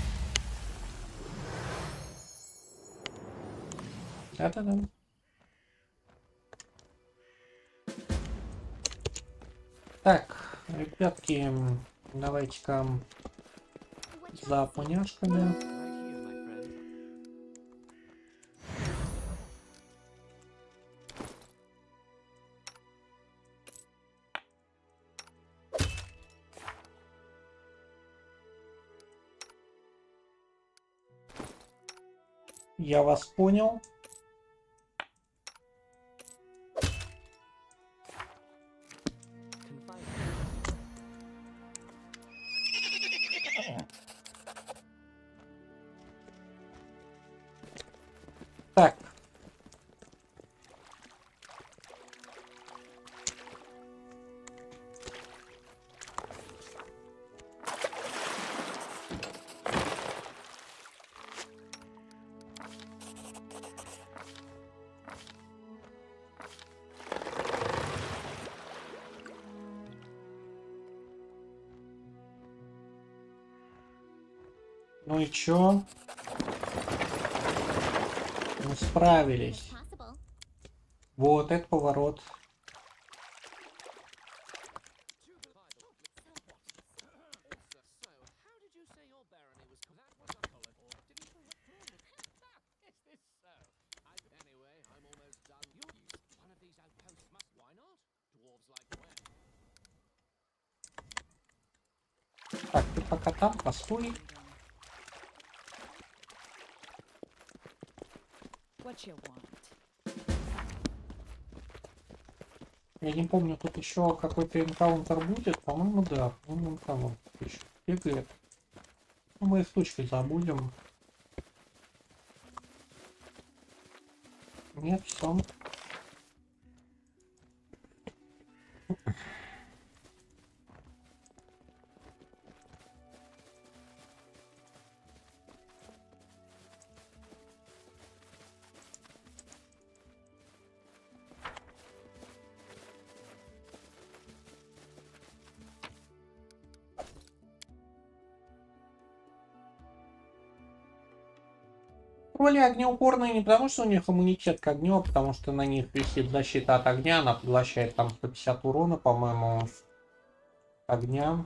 Да-да-да. Так, ребятки, давайте-ка What за y'all see? поняшками. Right here, my friend. Я вас понял. Confide. Так. Ну и чё? Мы справились. It's possible. Вот, это поворот. So, how did you say your barony was called? That was a bullet. Didn't you? Is this so? Anyway, I'm almost done. You'll use one of these outposts must. Why not? Dwarves like where? Так, ты пока там, постой. What you want? Я не помню, тут еще какой-то энкаунтер будет. По-моему, да. По-моему, энкаунтер еще бегает. Ну, мы их тучкой забудем. Нет, все. Тролли огнеупорные не потому, что у них иммунитет к огню, а потому что на них висит защита от огня. Она поглощает там 150 урона, по-моему, огня.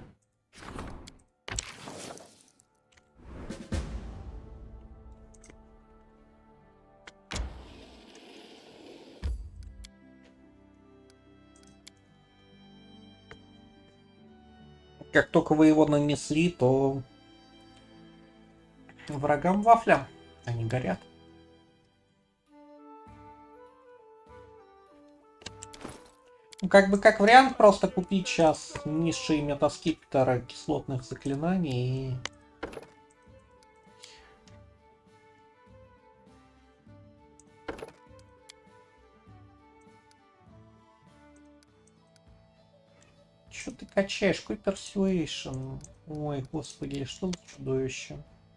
Как только вы его нанесли, то врагам вафля. Они горят. Ну, как бы как вариант просто купить сейчас низшие метаскиптеры кислотных заклинаний и... Чё ты качаешь? Какой персуэйшн? Ой, господи, что за чудовище?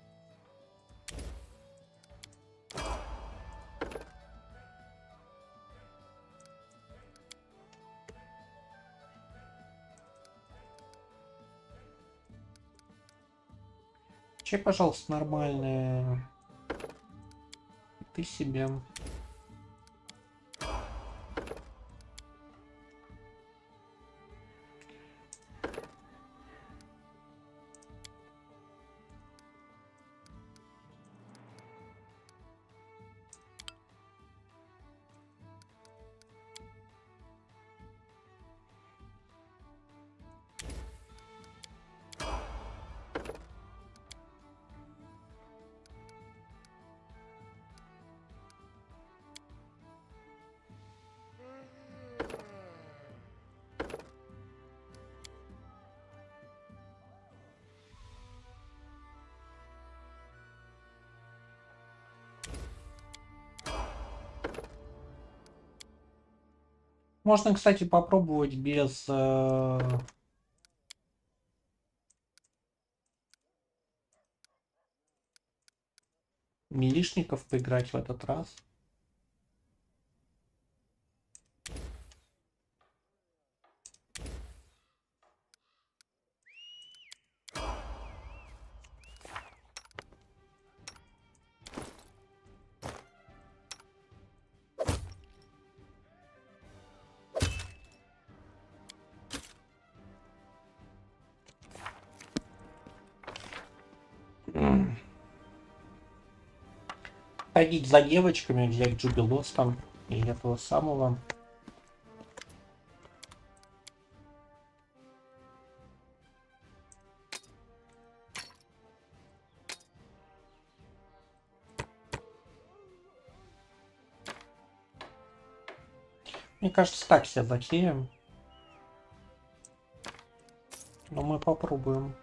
Чай, пожалуйста, нормальные. Ты себе. Можно, кстати, попробовать без милишников поиграть в этот раз. Ходить за девочками, взять Джубилос там и этого самого. Мне кажется, так себя затеем. Но мы попробуем.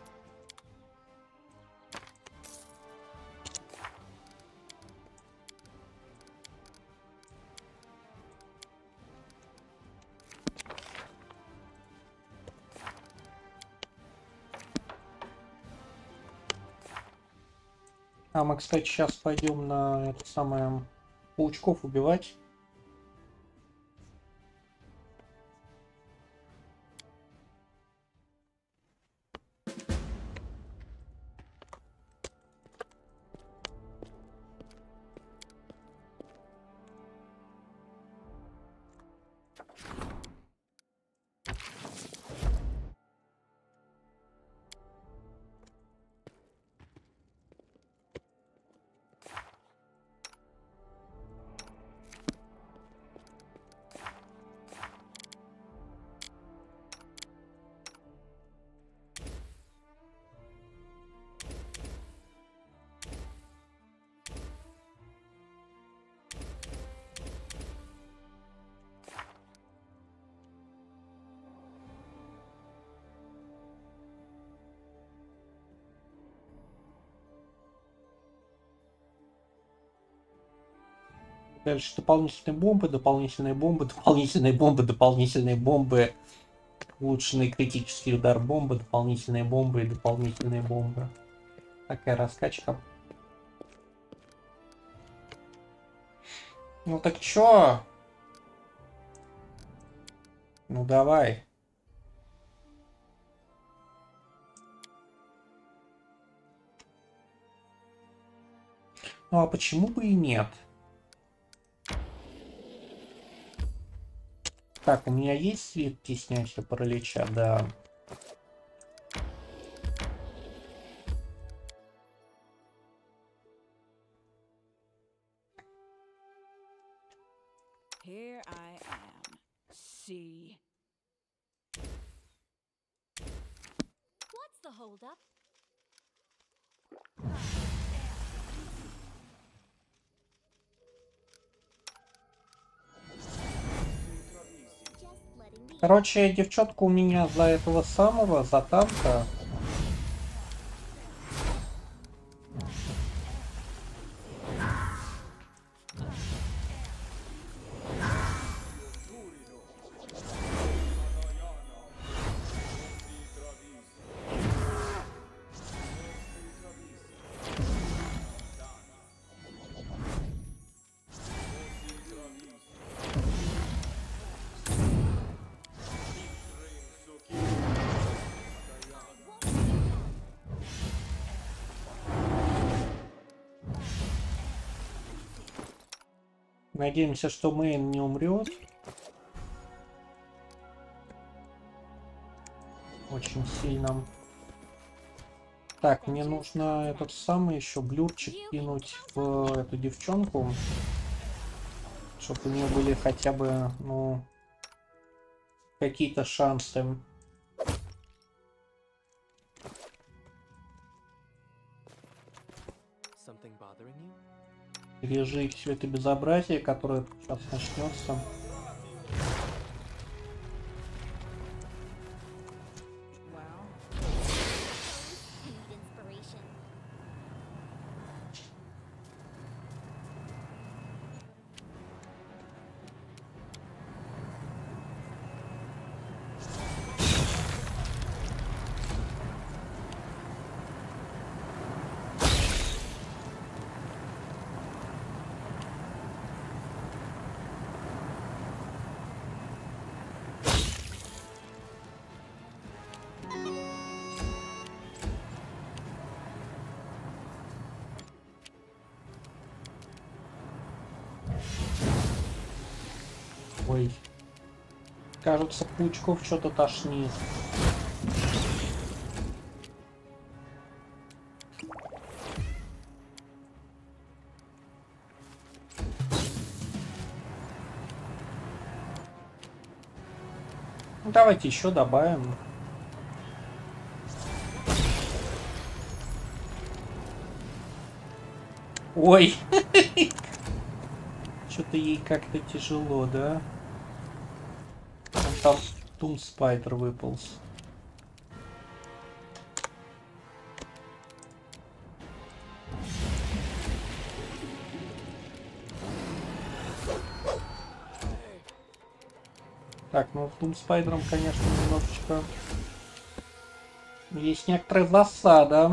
А мы, кстати, сейчас пойдем на это самое паучков убивать. Дальше дополнительные бомбы, дополнительные бомбы, дополнительные бомбы, дополнительные бомбы. Улучшенный критический удар бомбы, дополнительные бомбы и дополнительные бомбы. Такая раскачка. Ну так чё? Ну давай. Ну а почему бы и нет? Так, у меня есть свитки снятия паралича, да. Here I am. See. What's the holdup? Just Короче, девчонка у меня за этого самого, за танка. Надеемся, что Мэйн не умрет. Очень сильно. Так, мне нужно этот самый еще блюрчик кинуть в эту девчонку. Чтобы у нее были хотя бы, ну, какие-то шансы. Something bothering you? Пережить все это безобразие, которое сейчас начнется. Wow. Need inspiration. Ой. Кажется, Пучков что-то тошнит. Ну, давайте еще добавим. Ой. Что-то ей как-то тяжело, да? Там Doom Spider выполз. Так, ну с Doom Spider, конечно, немножечко есть некоторая засада.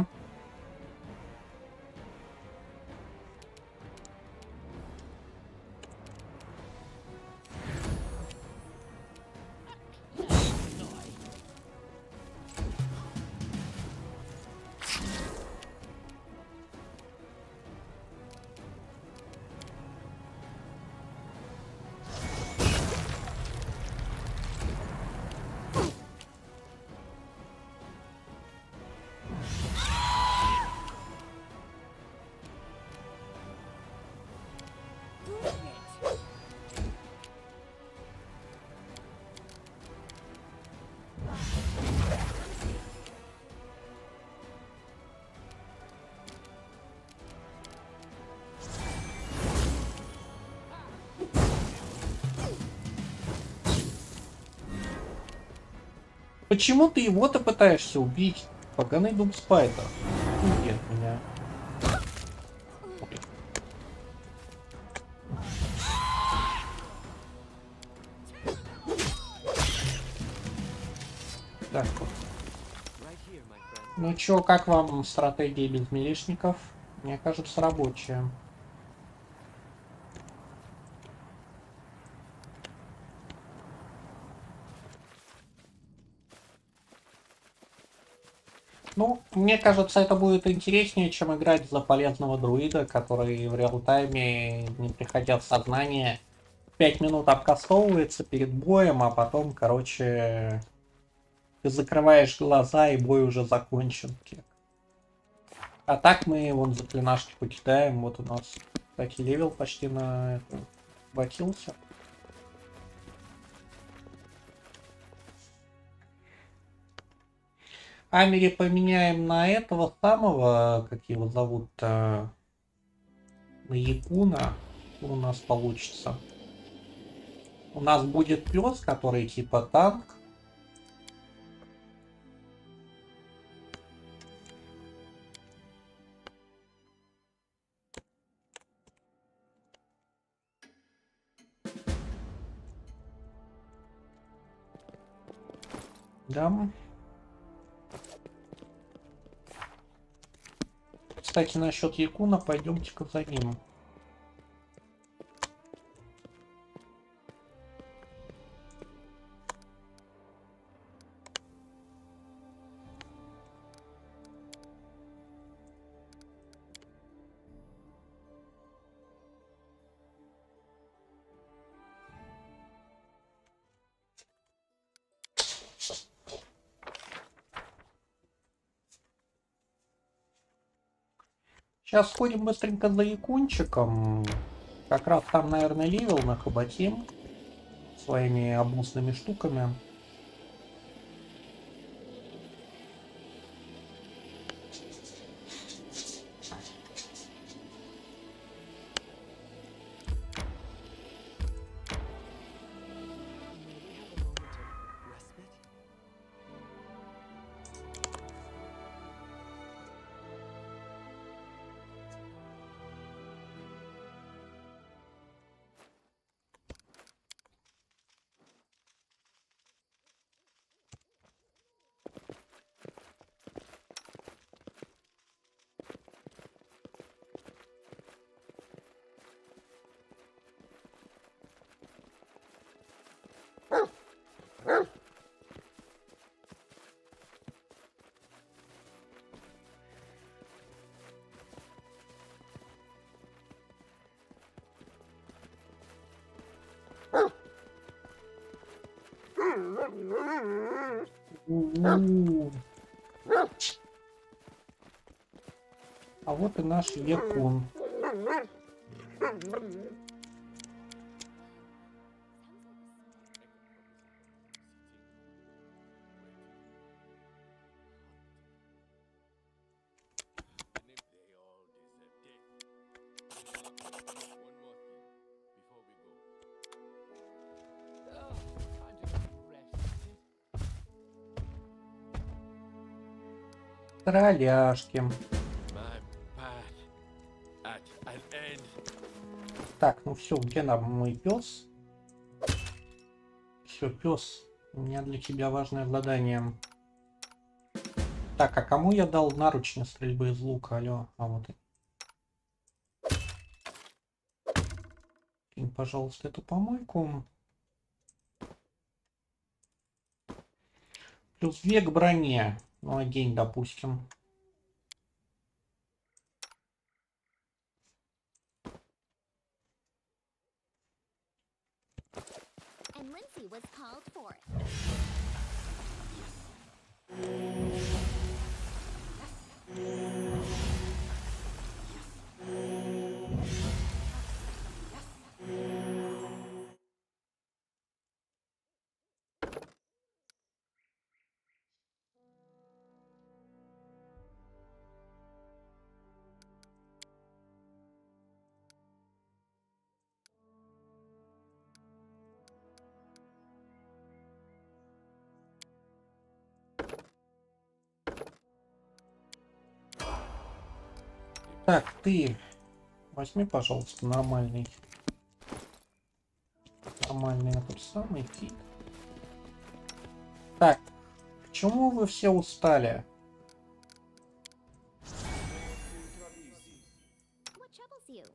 Почему ты его-то пытаешься убить? Поганый Doom Spider. Уйди от меня. Ой. Так вот. Right here, my friend. Ну чё, как вам стратегия без милишников? Мне кажется, рабочая. Ну, мне кажется, это будет интереснее, чем играть за полезного друида, который в реал-тайме, не приходя в сознание, 5 минут обкастовывается перед боем, а потом, короче, ты закрываешь глаза, и бой уже закончен. А так мы вон заклинашки покидаем. Вот у нас, кстати, левел почти на это хватился. Амери поменяем на этого самого, как его зовут-то, на Якуна. У нас получится. У нас будет пес, который типа танк. Да. Кстати, насчет Якуна, пойдемте-ка за ним. Сейчас сходим быстренько за Якунчиком. Как раз там, наверное, ливел нахоботим своими обусными штуками. А вот и наш Якун. Тролляшки. My path at an end. Так, ну все, где нам мой пес? Все, пес, у меня для тебя важное задание. Так, а кому я дал наручные стрельбы из лука? Алло, а вот. Кинь, пожалуйста, эту помойку. Плюс 2 к броне. Ну, одень, допустим. And Lindsay was called forth. Так, ты возьми, пожалуйста, нормальный этот самый фиг. Так, почему вы все устали? What troubles you?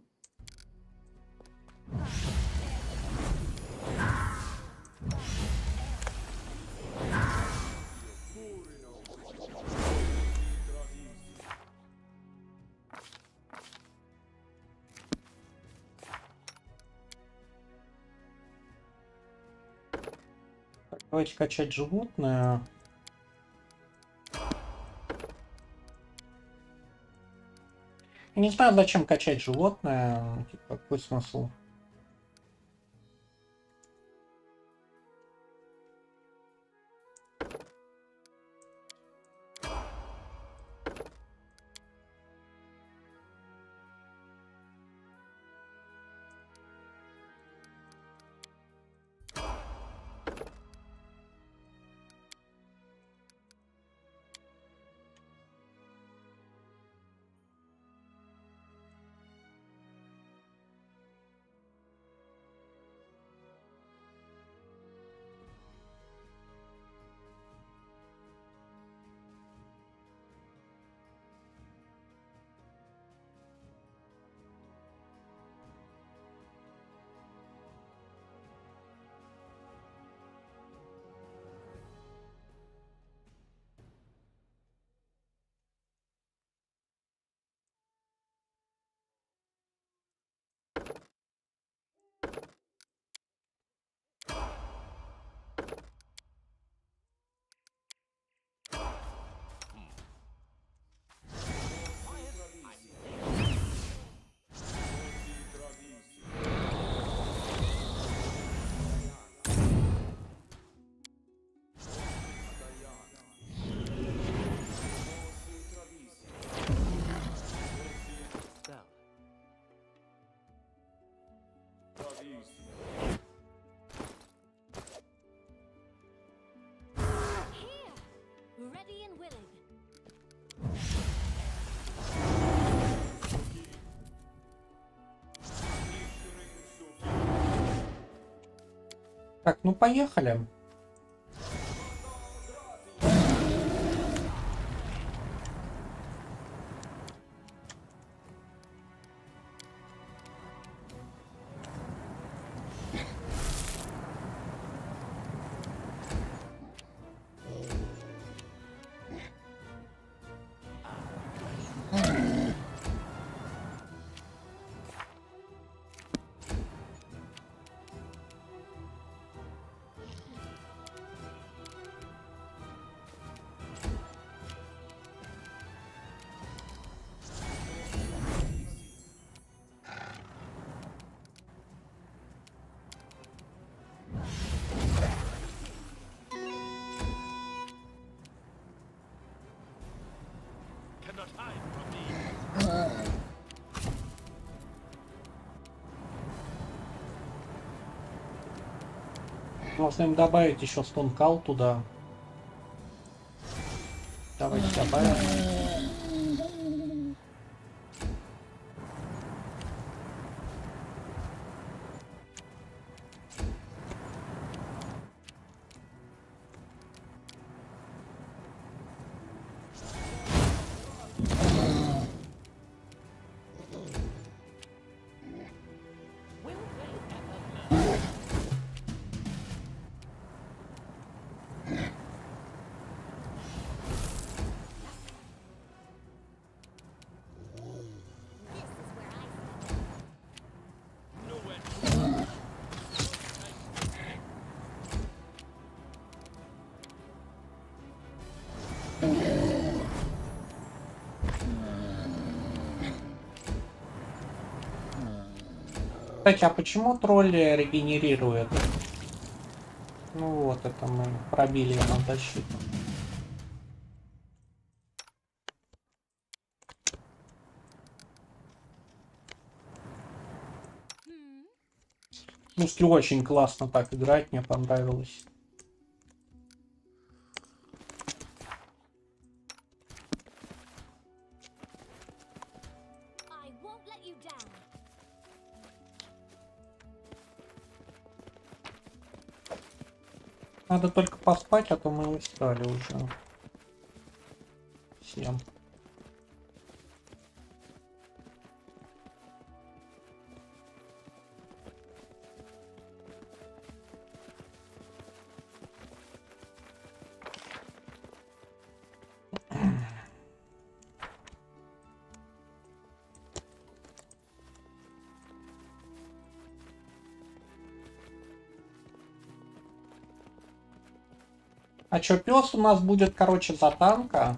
Так, давайте качать животное. Я не знаю, зачем качать животное. Типа, какой смысл? Так, ну поехали. Cannot hide from me. Можно им добавить еще стонкал туда. Давайте добавим. This is where I step in. Nowhere. Кстати, а почему тролли регенерирует? Ну вот, это мы пробили ему защиту. Слушайте, очень классно так играть, мне понравилось. I won't let you down. Надо только поспать, а то мы устали уже. Всем. А чё, пес у нас будет, короче, за танка?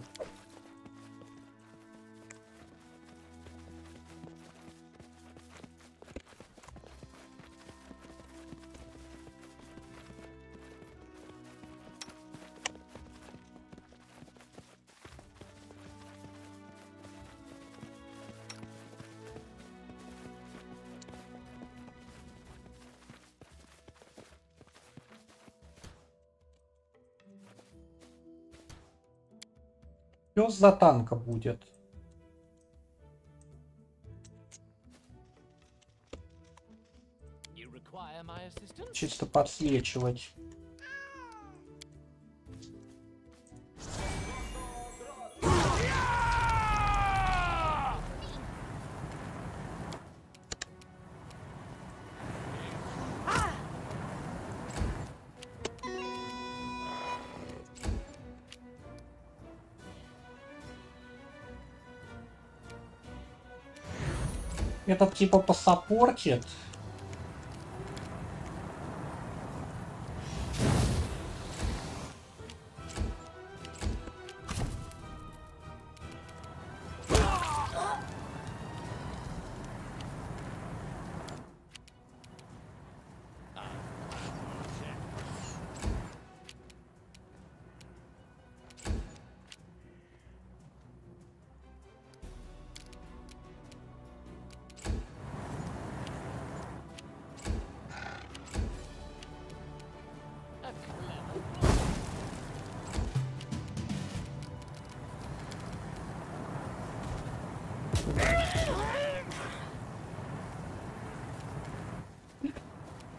Пес за танка будет. You require my assistance? Чисто подсвечивать. Этот типа посаппортит.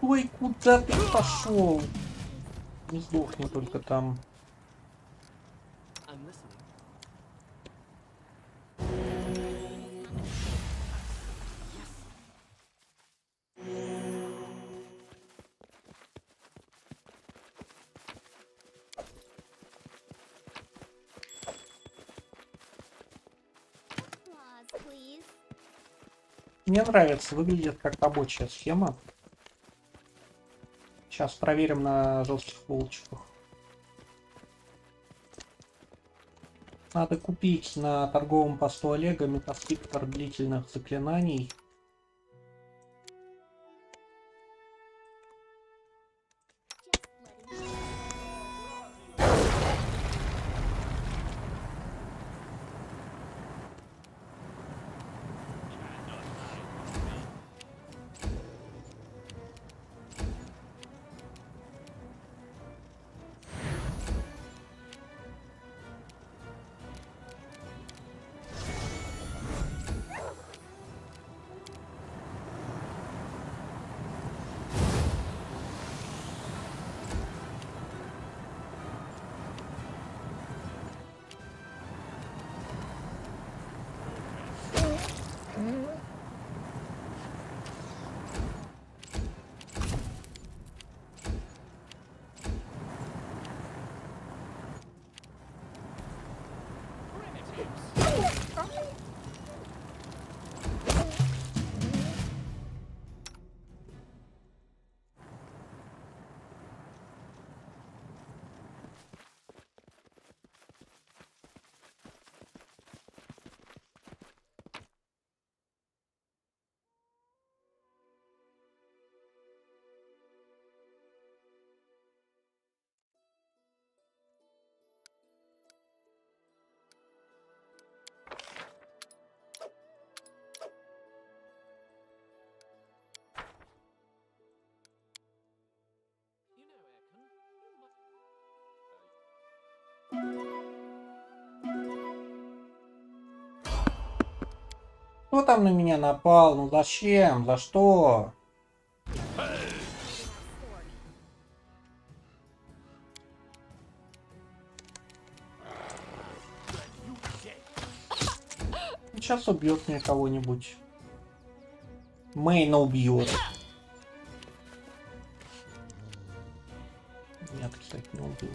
Ой, куда ты пошел? Не сдохни только там. I'm listening. Applause, please. Мне нравится, выглядит как рабочая схема. Сейчас проверим на жестких волчиках. Надо купить на торговом посту Олега метаскриптор длительных заклинаний. Just letting you Кто там на меня напал? Ну зачем? За что? Сейчас убьет мне кого-нибудь. Мейна убьет. Нет, кстати, не убил.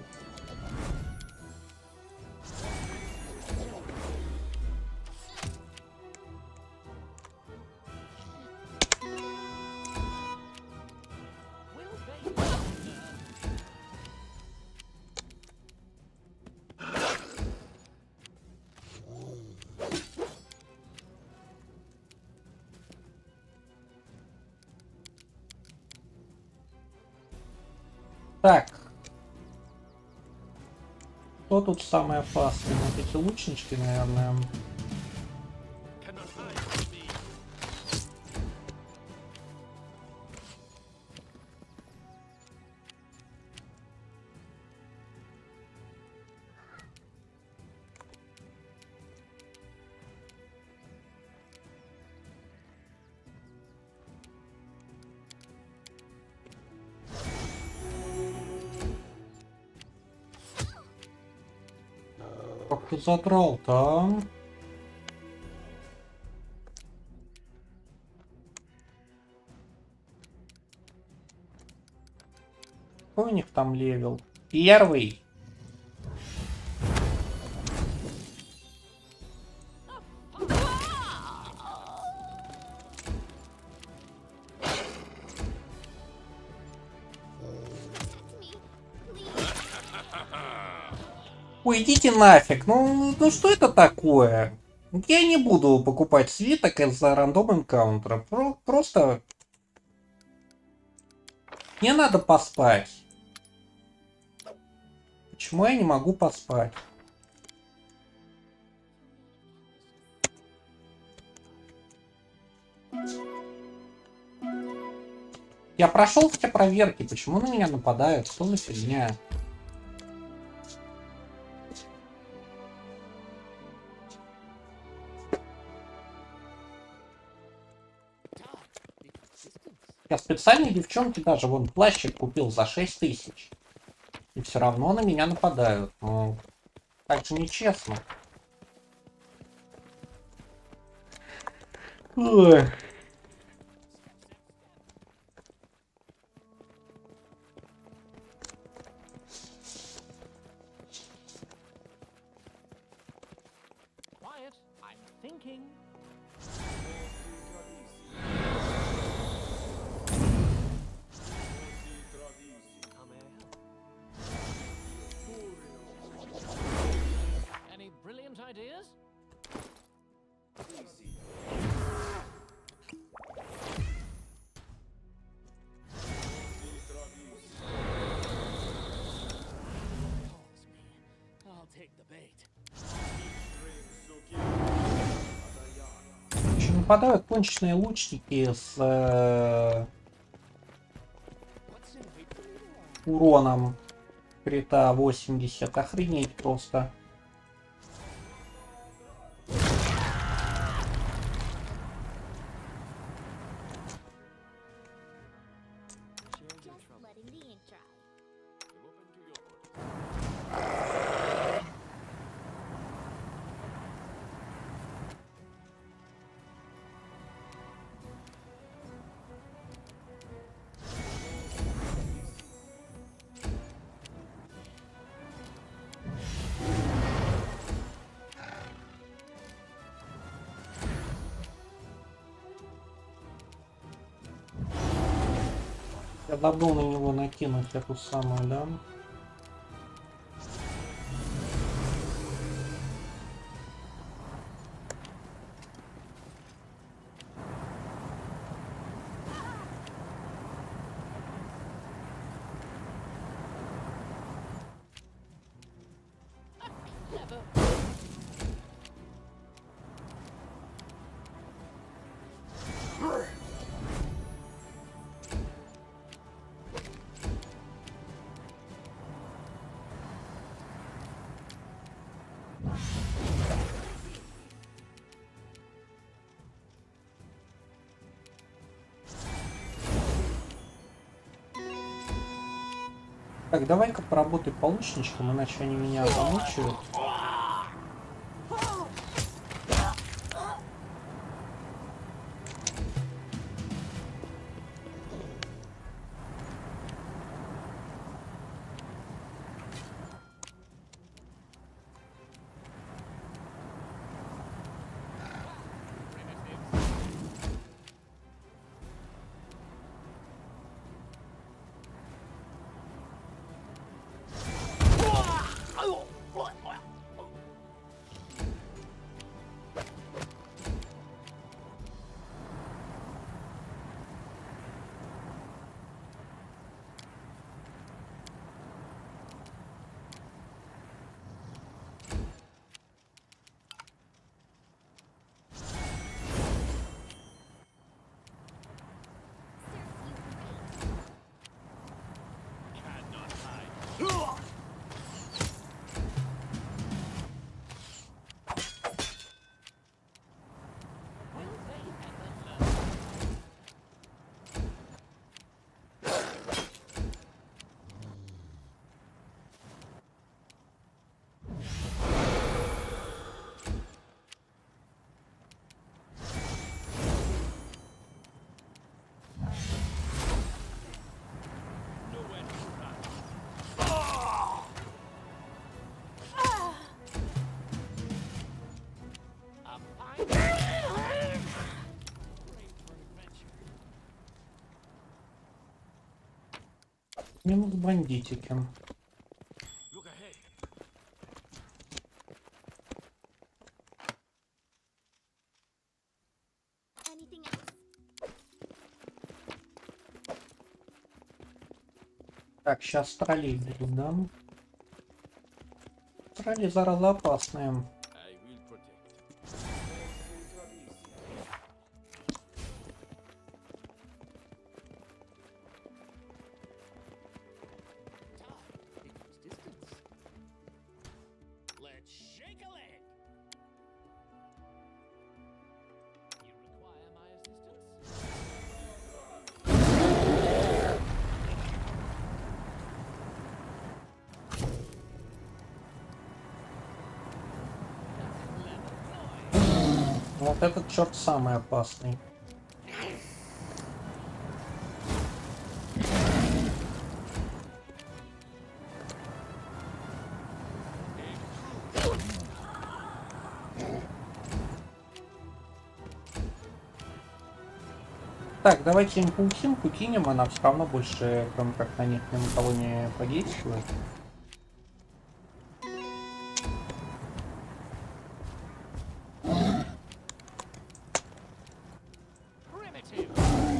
Так. Кто тут самый опасный? Вот эти лучнички, наверное. Как ты задрал-то, а? Какой у них там левел? Первый. Ой, идите нафиг. Ну что это такое? Я не буду покупать свиток из-за рандом энкаунтера. Просто мне надо поспать. Почему я не могу поспать? Я прошел все проверки. Почему на меня нападают? Что за фигня? Сейчас Специальные девчонки даже вон плащик купил за 6000. И все равно на меня нападают. Ну, так же нечестно. Ой. Quiet. I'm thinking. How may I help? Any brilliant ideas? Calls me. I'll take the bait. Еще нападают конченые лучники с What's in it? уроном крита 80. Охренеть просто. Just letting the ink dry. Я забыл на него накинуть эту самую, да? Так, давай-ка поработай по лучничкам, иначе они меня замучают. Минус бандитики. Look ahead. Anything else? Так, сейчас троллей будут, да? Тролли зараза опасные. I will protect. Equals distance. Let's shake a leg. You require my assistance? Вот этот черт самый опасный. Так, давайте им паутинку кинем, она все равно больше, кроме как на них, ни на кого не подействует. Primitive.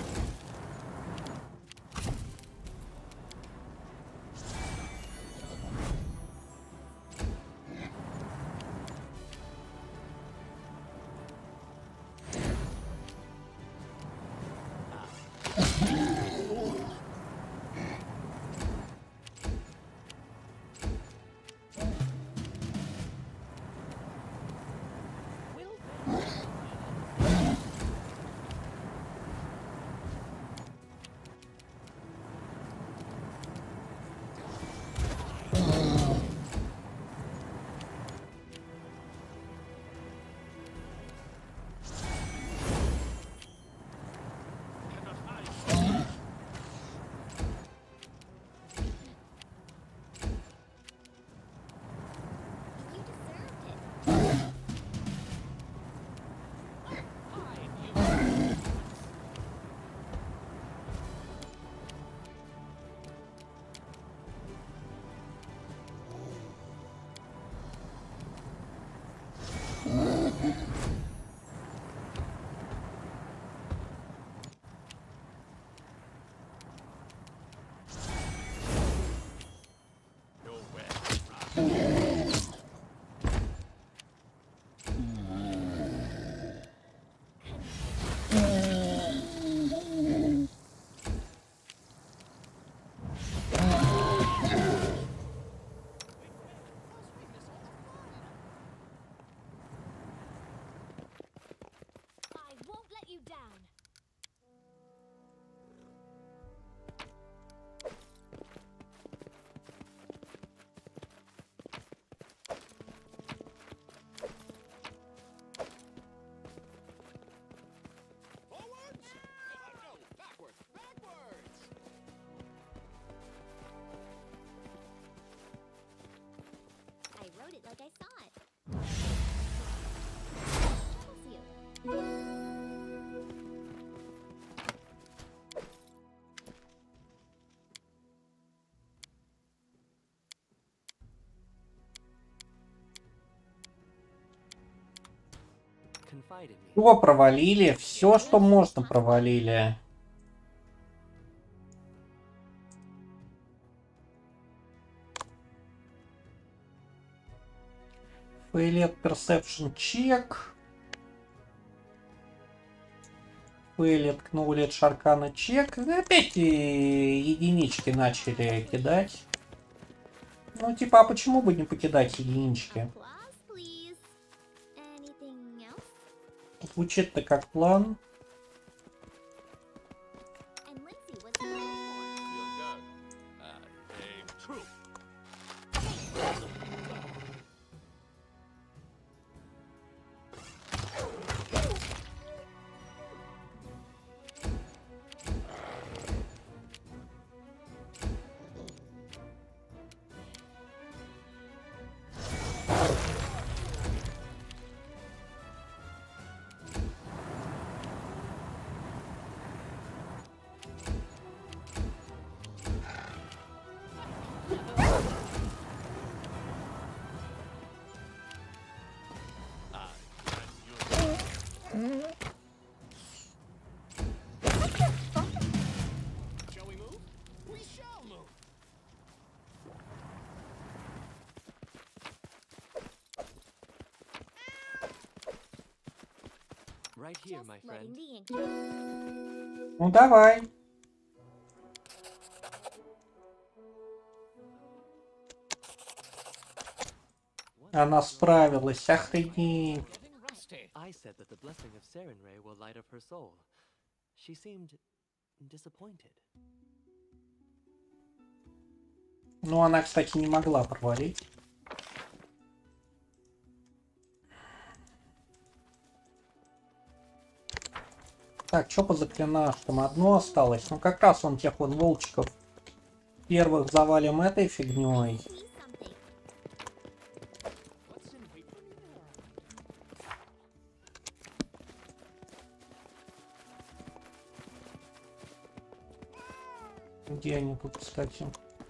You deserved it. I won't let you down. Forwards? No, backwards. Backwards. I wrote it like I saw it. Troubles you. Confide in me. Все провалили, все, что можно, провалили. Failed Perception Check. Failed Knowledge Arcana Check. Опять единички начали кидать. Ну, типа, а почему бы не покидать единички? Applause, please. Anything else? Звучит-то как план. And Lindsay was called for. You're done. Name true. Shall we move? We shall move. Right here, Just my letting friend. the ink dry. Ну, давай. Она справилась, охренеть. Getting rusty. I said that the blessing of Sarenrae will light up her soul. She seemed disappointed. Ну, она, кстати, не могла провалить. Так, что по заклинашкам? Одно осталось. Ну как раз он тех вот волчиков первых завалим этой фигней. See something. Где они тут, кстати?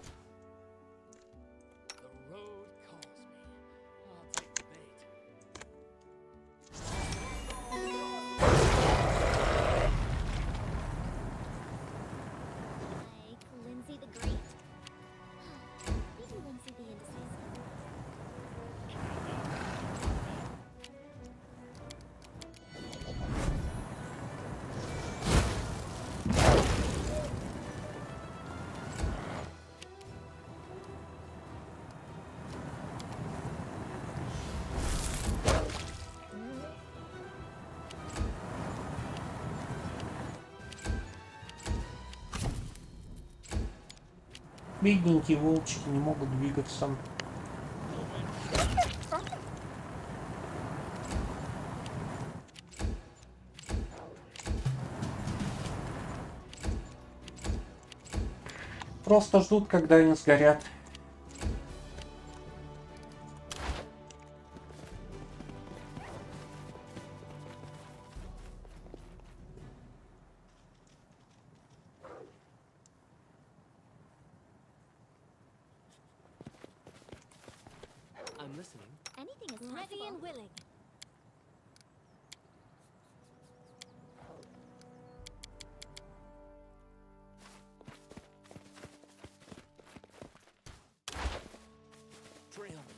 The road calls me. I'll take the bait. Like Lindsay the Great? Maybe Lindsay the Indecisive. Бедненькие волчики не могут двигаться. Просто ждут, когда они сгорят. I'm listening. Anything is Ready possible. and willing. Trail me.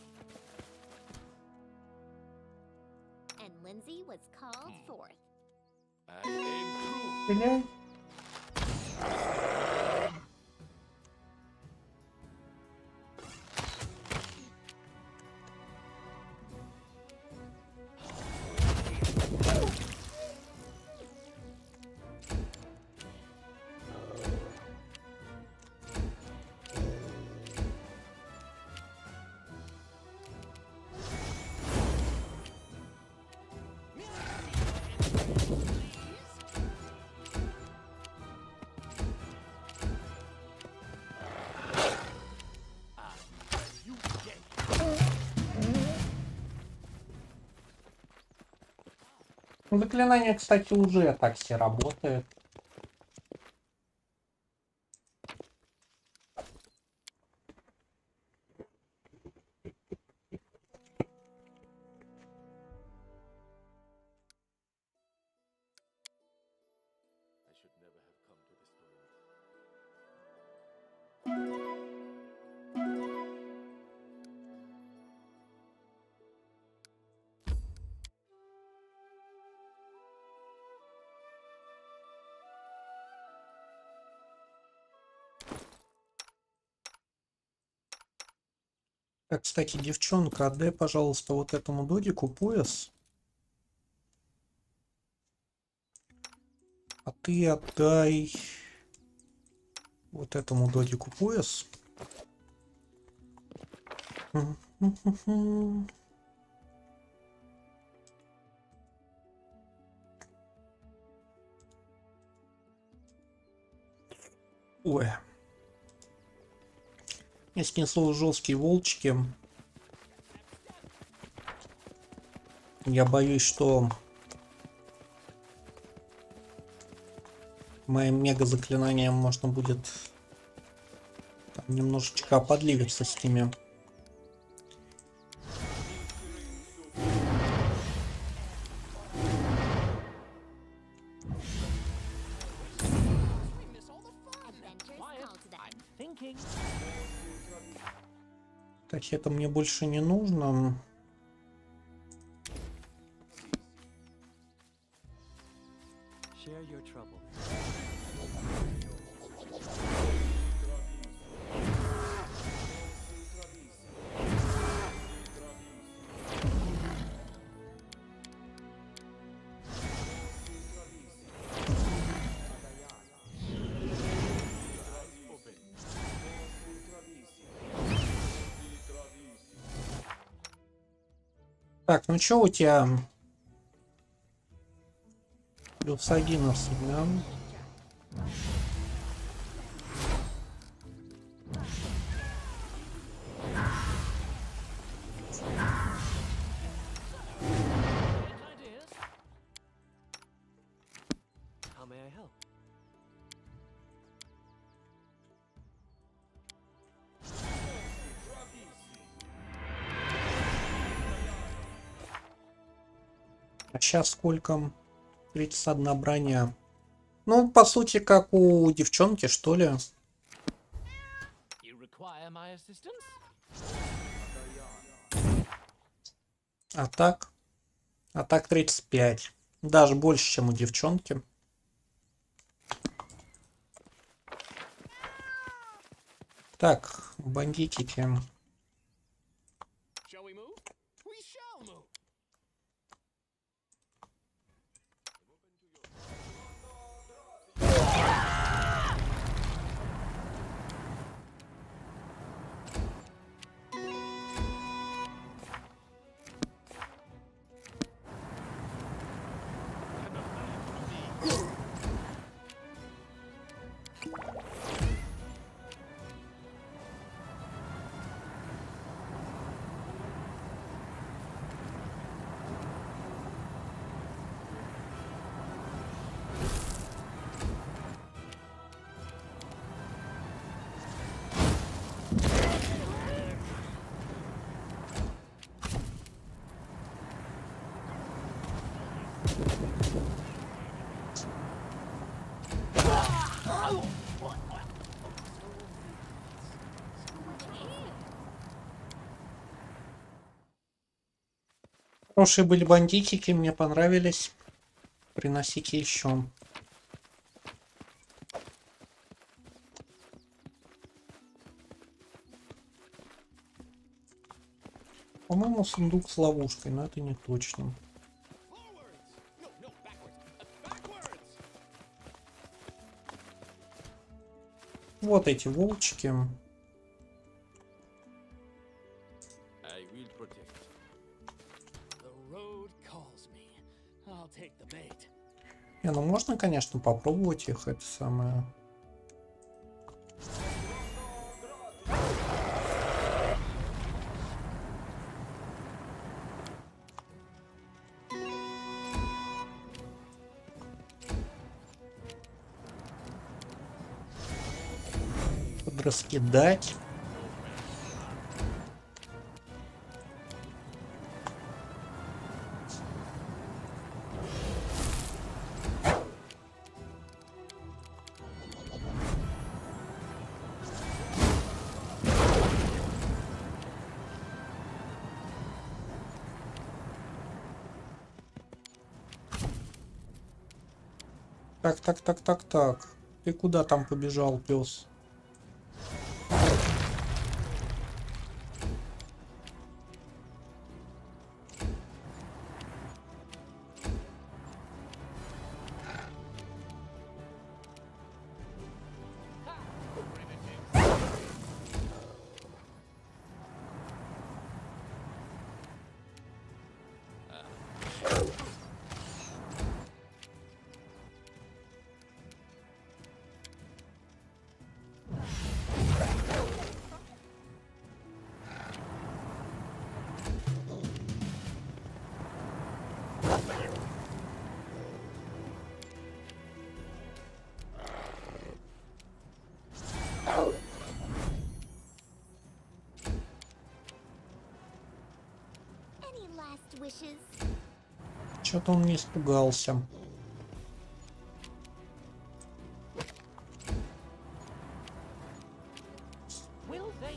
And Lindsay was called forth. I aim true. Стреляй. Заклинание, кстати, уже так все работает. I should never have come to this world. Так, кстати, девчонка, отдай, пожалуйста, вот этому додику пояс. А ты отдай вот этому додику пояс. Ой. Я снесу жесткие волчки. Я боюсь, что моим мега заклинанием можно будет там немножечко подливиться с ними. Adventures call to them. Thinking. Так, это мне больше не нужно. Share your trouble. Так, ну что у тебя? Плюс 11, да? Ideas? How may I help? А сейчас сколько? 31 броня. Ну, по сути, как у девчонки, что ли. You require my assistance? А так? А так 35. Даже больше, чем у девчонки. Так, бандитики. Shall we move? We shall move. Хорошие были бандитики, мне понравились. Приносите еще. По-моему, сундук с ловушкой, но это не точно. Forwards! No, no, backwards. Backwards! Вот эти волчки. I will protect. The road calls me. I'll take the bait. Не, ну можно, конечно, попробовать их, это самое. Подраскидать. Так. Ты куда там побежал, пес? Any last wishes? Что-то он не испугался. Will they?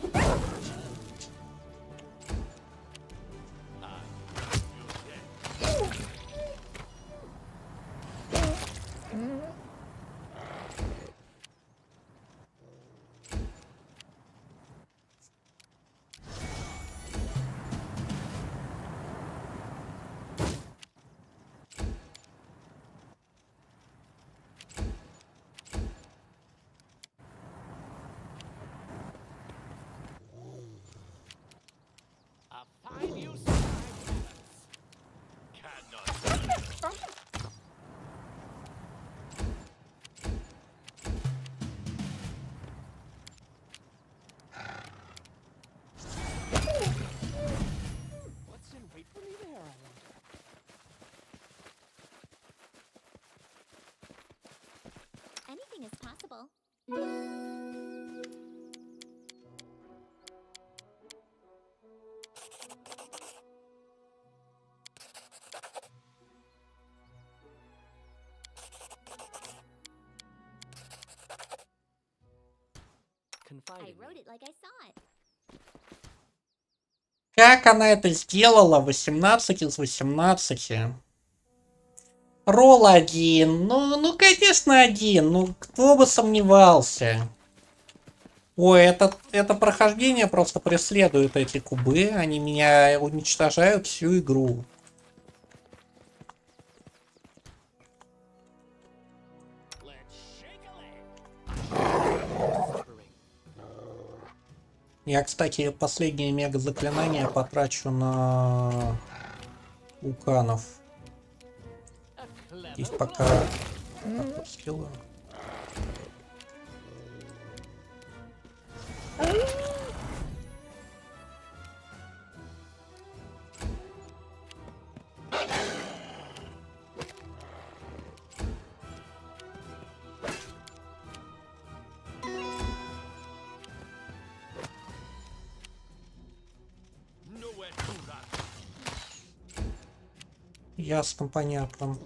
I confide in wrote me. it like I saw it. Как она это сделала? 18 из 18. Ролл 1. Ну, конечно, 1. Ну, кто бы сомневался. Ой, это прохождение просто преследует эти кубы. Они меня уничтожают всю игру. Я, кстати, последнее мега заклинание потрачу на вулканов. Здесь пока так вот сделаю. Ясно, понятно.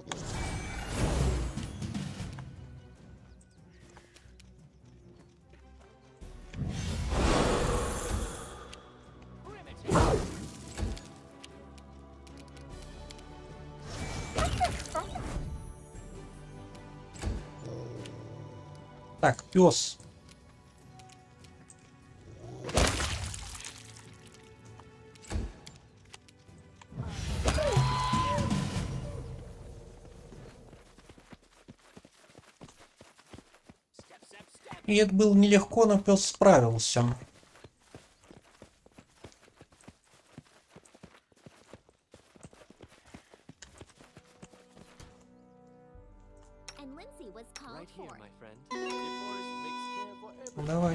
Так, пес. И это было нелегко, но пес справился. And Lindsay was called Right here, for. my friend. Ну, давай.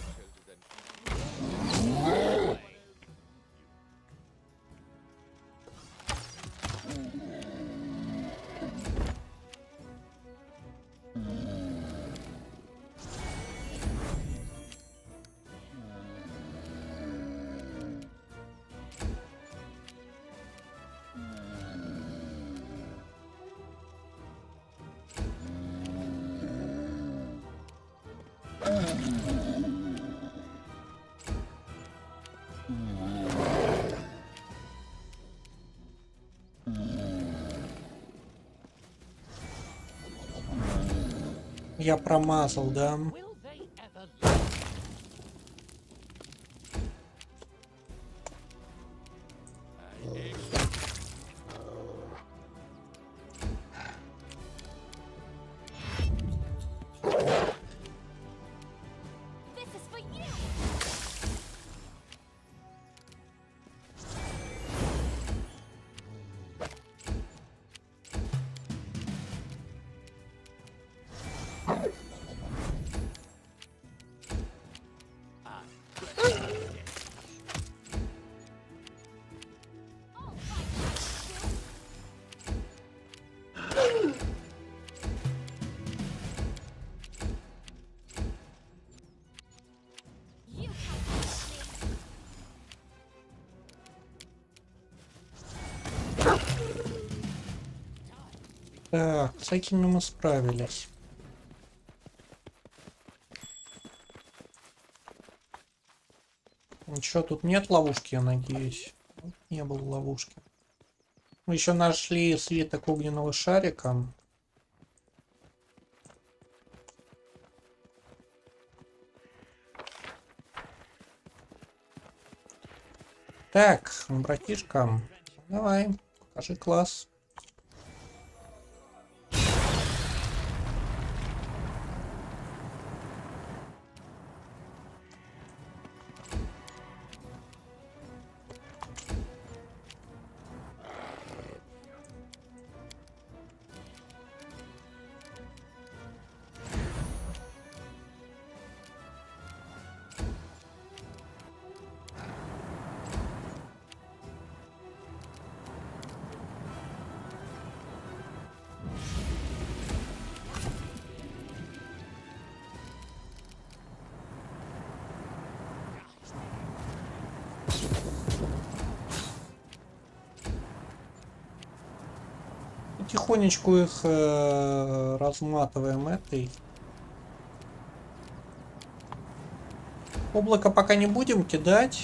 Я промазал, да? Will they ever learn? This is for you. All right. You can't touch me. Так, с этими мы справились. Ничего, тут нет ловушки, я надеюсь. Не было ловушки. Мы еще нашли свиток огненного шарика. Так, братишка, давай, покажи класс. Потихонечку их разматываем этой. Облако пока не будем кидать.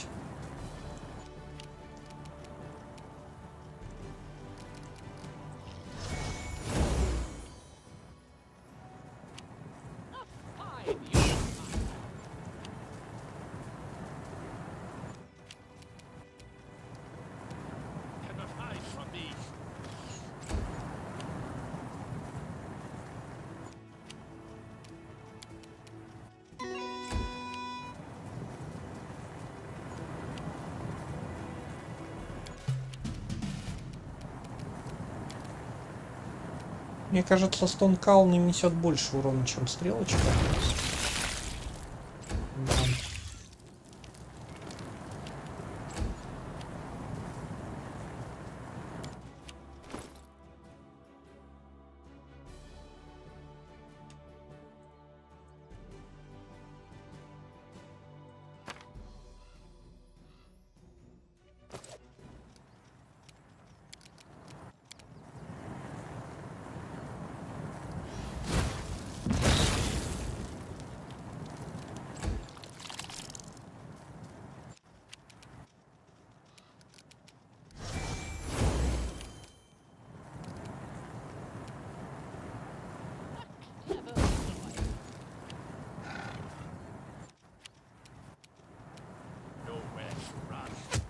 Мне кажется, Стонкал нанесет больше урона, чем стрелочка. Да. Nowhere to run.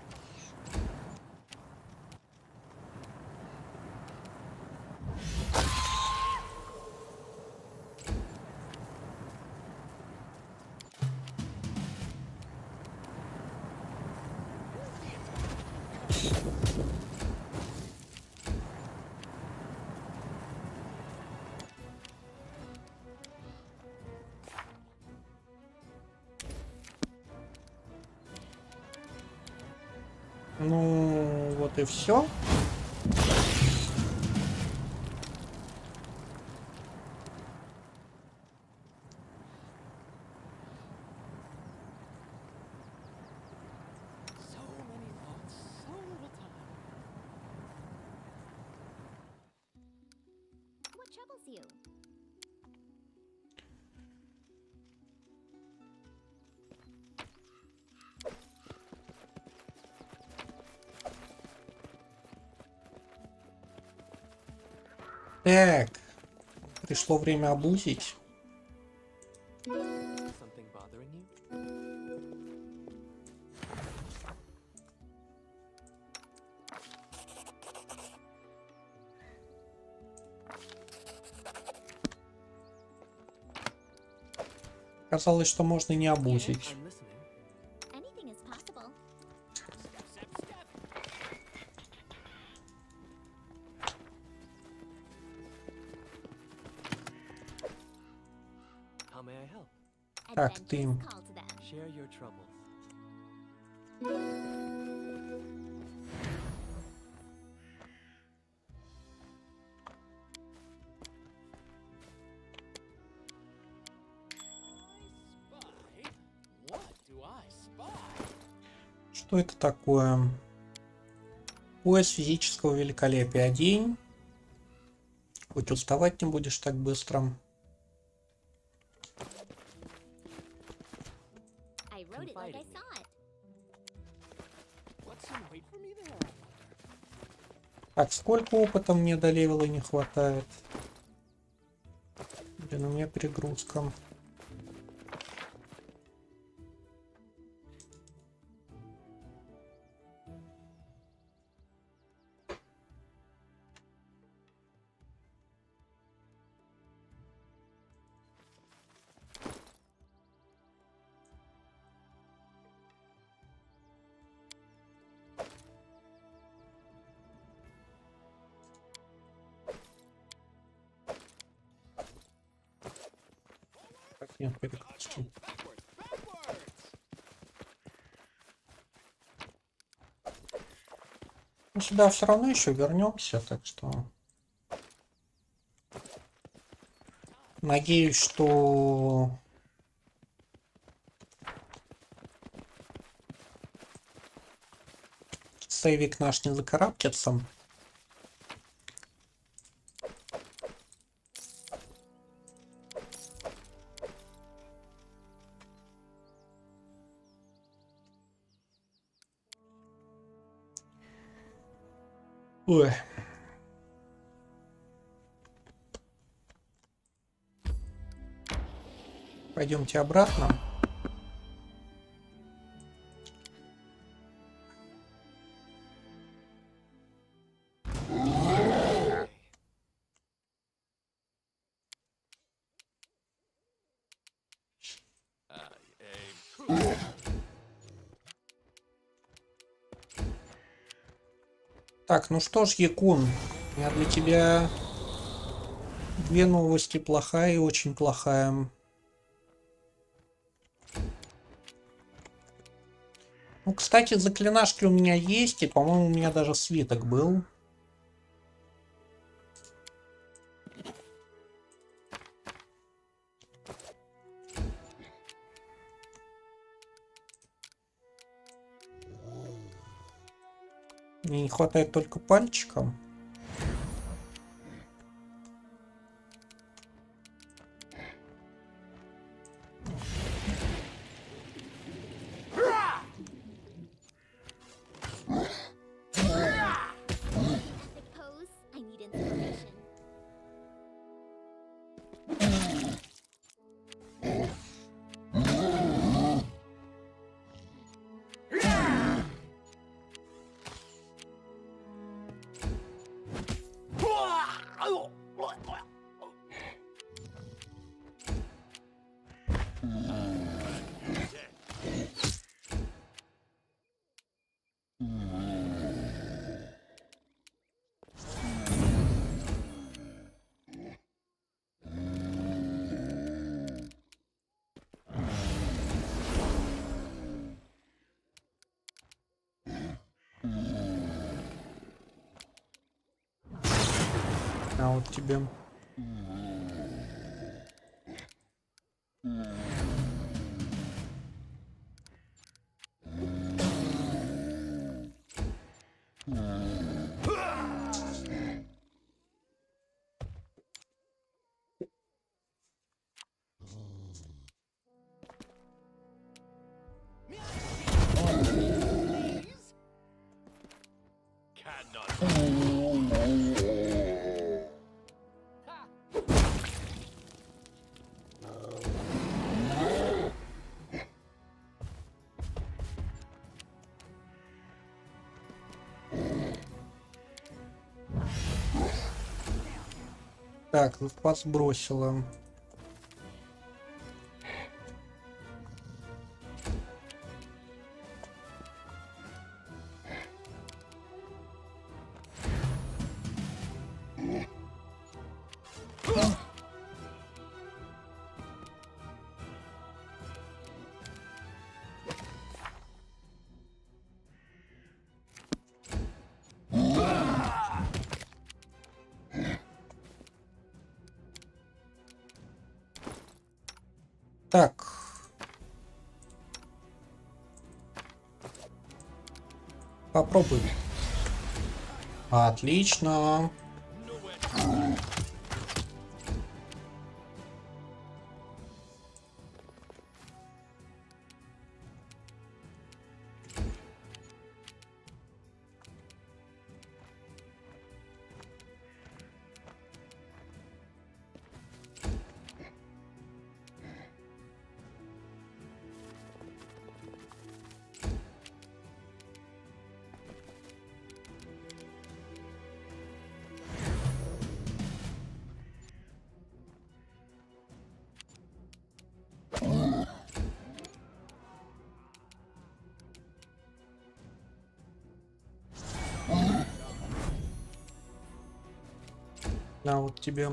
Ну, вот и все. So many thoughts, so little time. What troubles you? Так, пришло время обузить. Something bothering you? Казалось, что можно не обузить. I'm listening. Anything is possible. How may I help? Так, Adventures ты. call to them. Share your troubles. Spy? What do I spy? Что это такое? Пояс физического великолепия. Одень. Хоть уставать не будешь так быстро. I wrote it like I Confide in me. saw it. What's in wait for me there? Так, сколько опыта мне до левела не хватает? Блин, у меня перегрузка. Так, нет перегрузки. Backwards! Backwards! Мы сюда все равно еще вернемся, так что надеюсь, что сейвик наш не закарабкится. Ой. Пойдемте обратно. Так, ну что ж, Якун, я для тебя две новости, плохая и очень плохая. Ну, кстати, заклинашки у меня есть, и, по-моему, у меня даже свиток был. Мне не хватает только пальчика. Suppose I need inspiration. А вот тебе. Так, вас бросила. Так. Попробуем. Отлично. На вот тебе.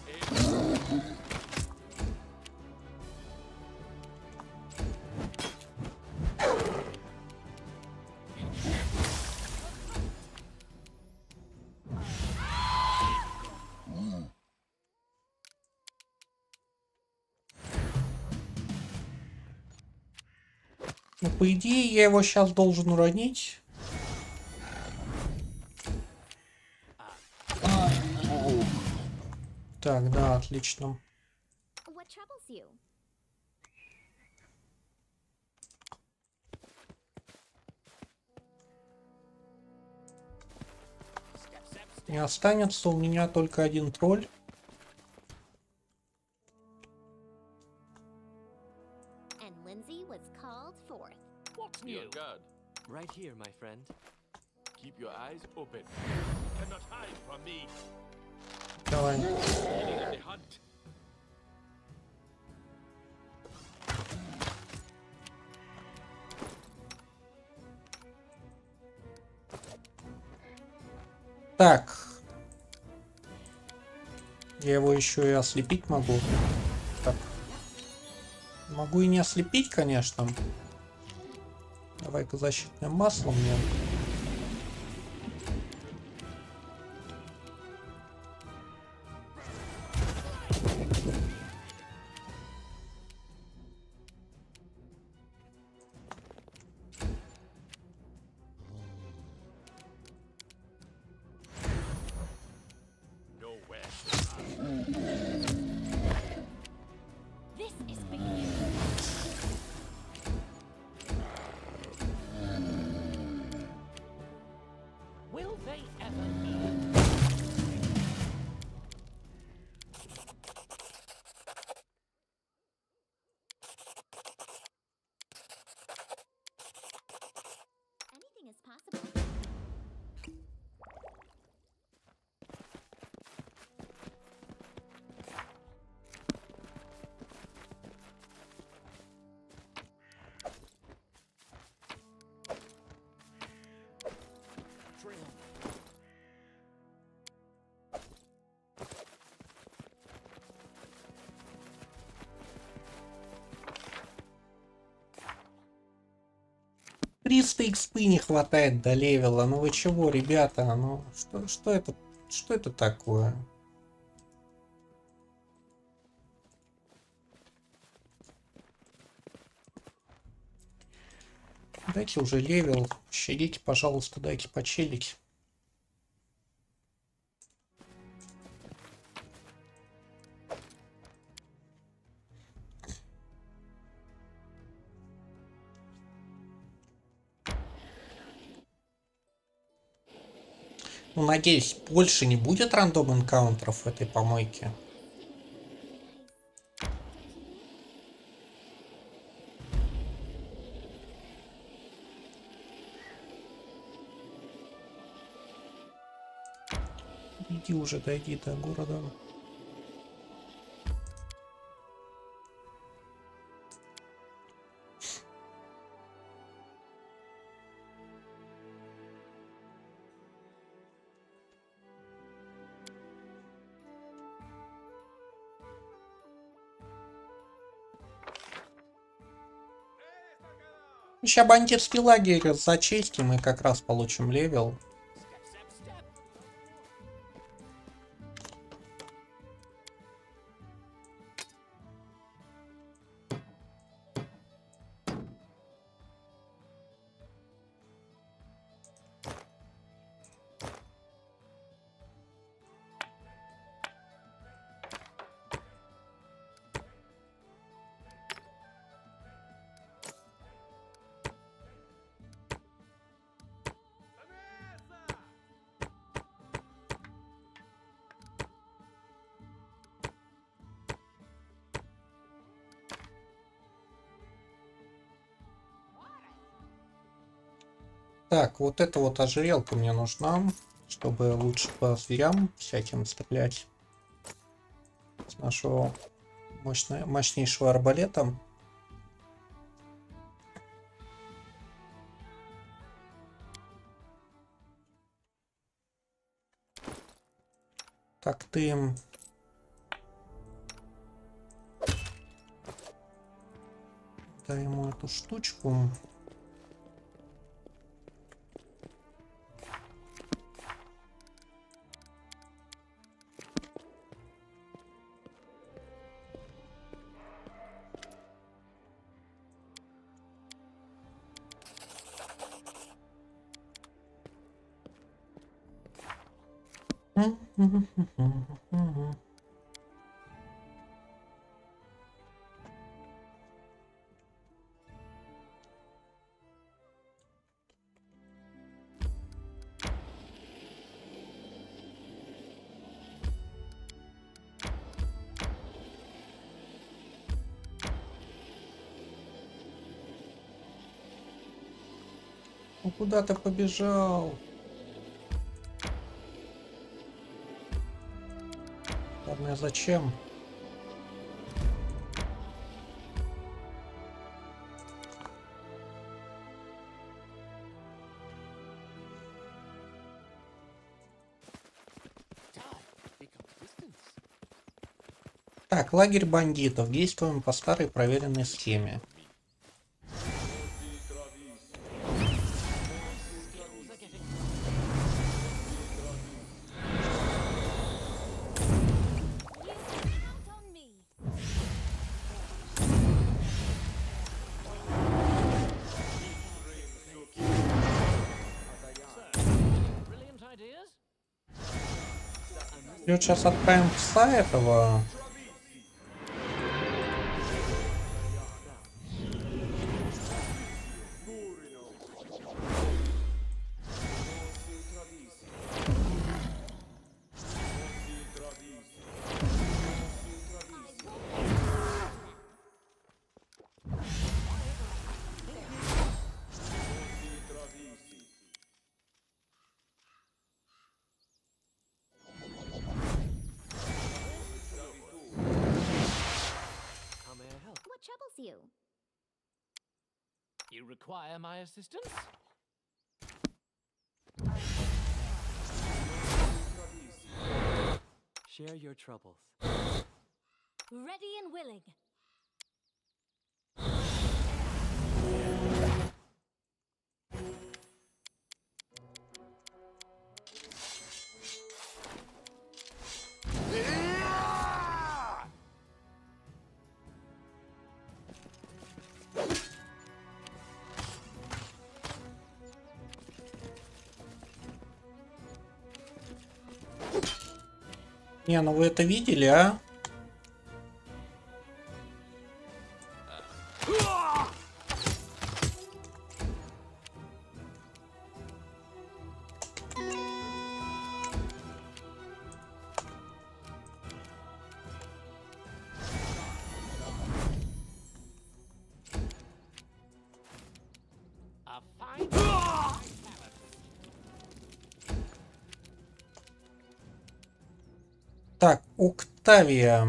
Ну, по идее, я его сейчас должен уронить. Так, да, отлично. What troubles you? Steps И останется у меня только один тролль. And Lindsay was called forth. What's new? You're good. Right here, my friend. Keep your eyes open. Cannot hide from me. Давай. Beginning of the hunt. Так. Я его еще и ослепить могу. Так. Могу и не ослепить, конечно. Давай-ка защитным маслом мне. Nowhere. This is for you. Will they ever learn? Anything is possible. Drill. Триста XP не хватает до левела. Ну вы чего, ребята? Ну что это такое? Дайте уже левел. Щадите, пожалуйста, дайте почелить. Ну, надеюсь, больше не будет рандом энкаунтеров в этой помойке. Иди уже, дойди до города. Сейчас бандитский лагерь зачистим и как раз получим левел. Step, step, step. Так, вот эта вот ожерелка мне нужна, чтобы лучше по зверям всяким стрелять. С нашего мощнейшего арбалета. Так, ты... Дай ему эту штучку. Ну куда ты побежал? Ладно, зачем? Так, лагерь бандитов. Действуем по старой проверенной схеме. Count on me. Brilliant ideas? Вот сейчас отправим пса этого. How may I help? What troubles you? You require my assistance? Share your troubles. Ready and willing. Не, ну вы это видели, а? A fine talent. Так, Октавия.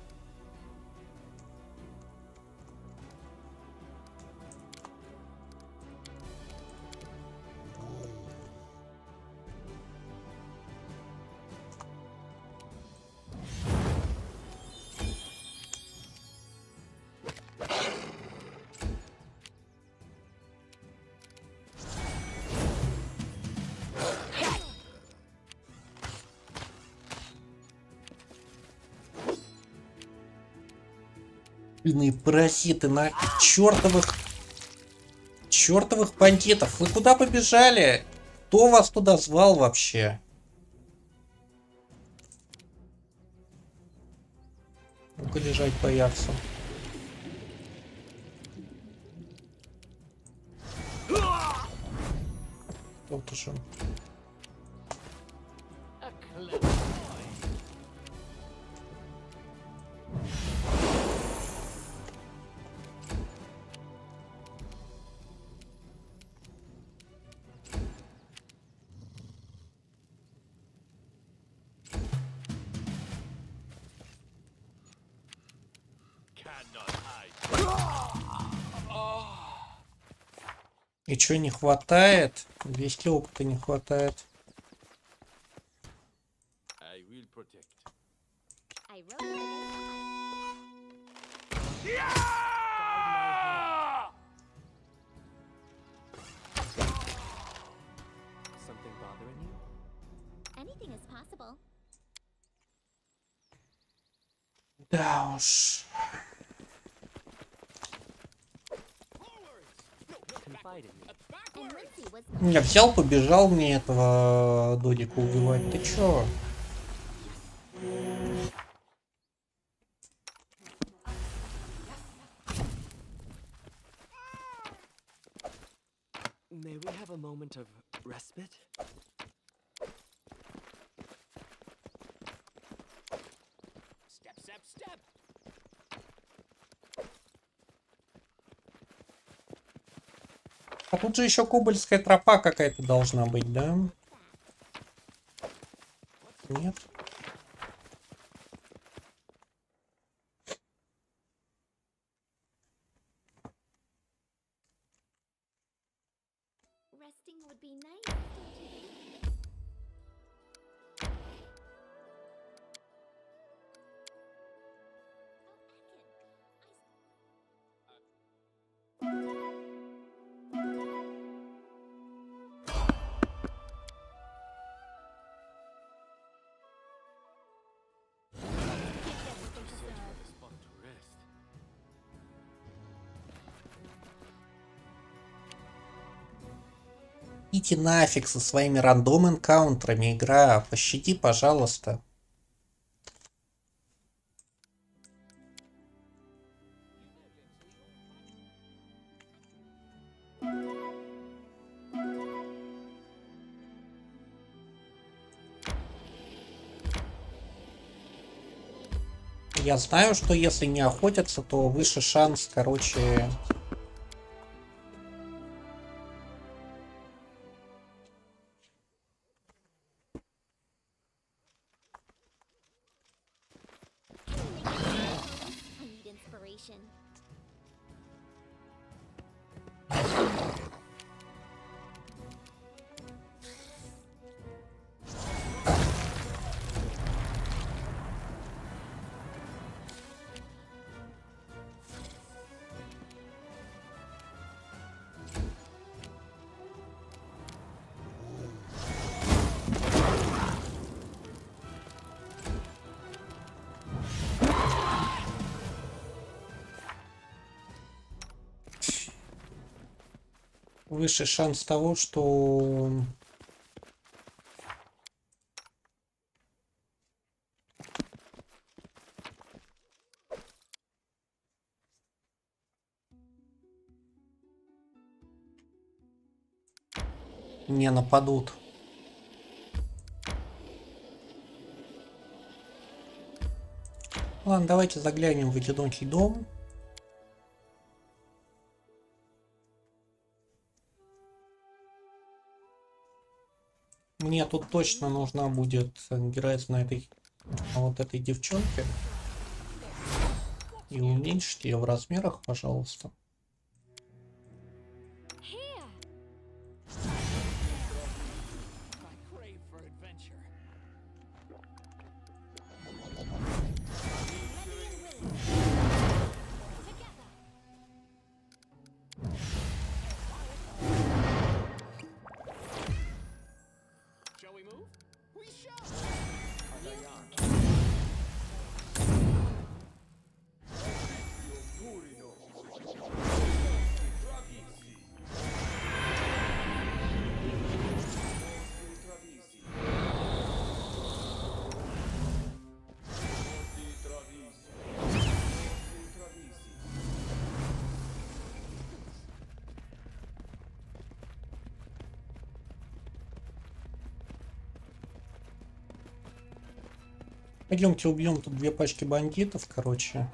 Блин, паразиты на чертовых бандитов. Вы куда побежали? Кто вас туда звал вообще? Ну-ка лежать боятся. Вот уже. A clever boy. И чё не хватает? 200 опыта не хватает. I will protect. I wrote it Something bothering you? Anything is possible. Да уж. Confide in me. And Lindsay was Я взял, побежал мне этого Додика убивать. Ты чё? May we have a moment of respite? Step, step, step. А тут же еще Кобальская тропа какая-то должна быть, да? Нет. Resting would be nice, don't you think? Spot to rest. Идите нафиг со своими рандом-энкаунтерами, игра. Пощади, пожалуйста. Я знаю, что если не охотятся, то выше шанс, короче... I need inspiration. Выше шанс того, что... не нападут. Ладно, давайте заглянем в одинокий дом. Мне тут точно нужна будет играть на этой вот этой девчонке. И уменьшить ее в размерах, пожалуйста. Here! I crave for adventure. Shall we move? We shall! Пойдемте убьем тут две пачки бандитов, короче.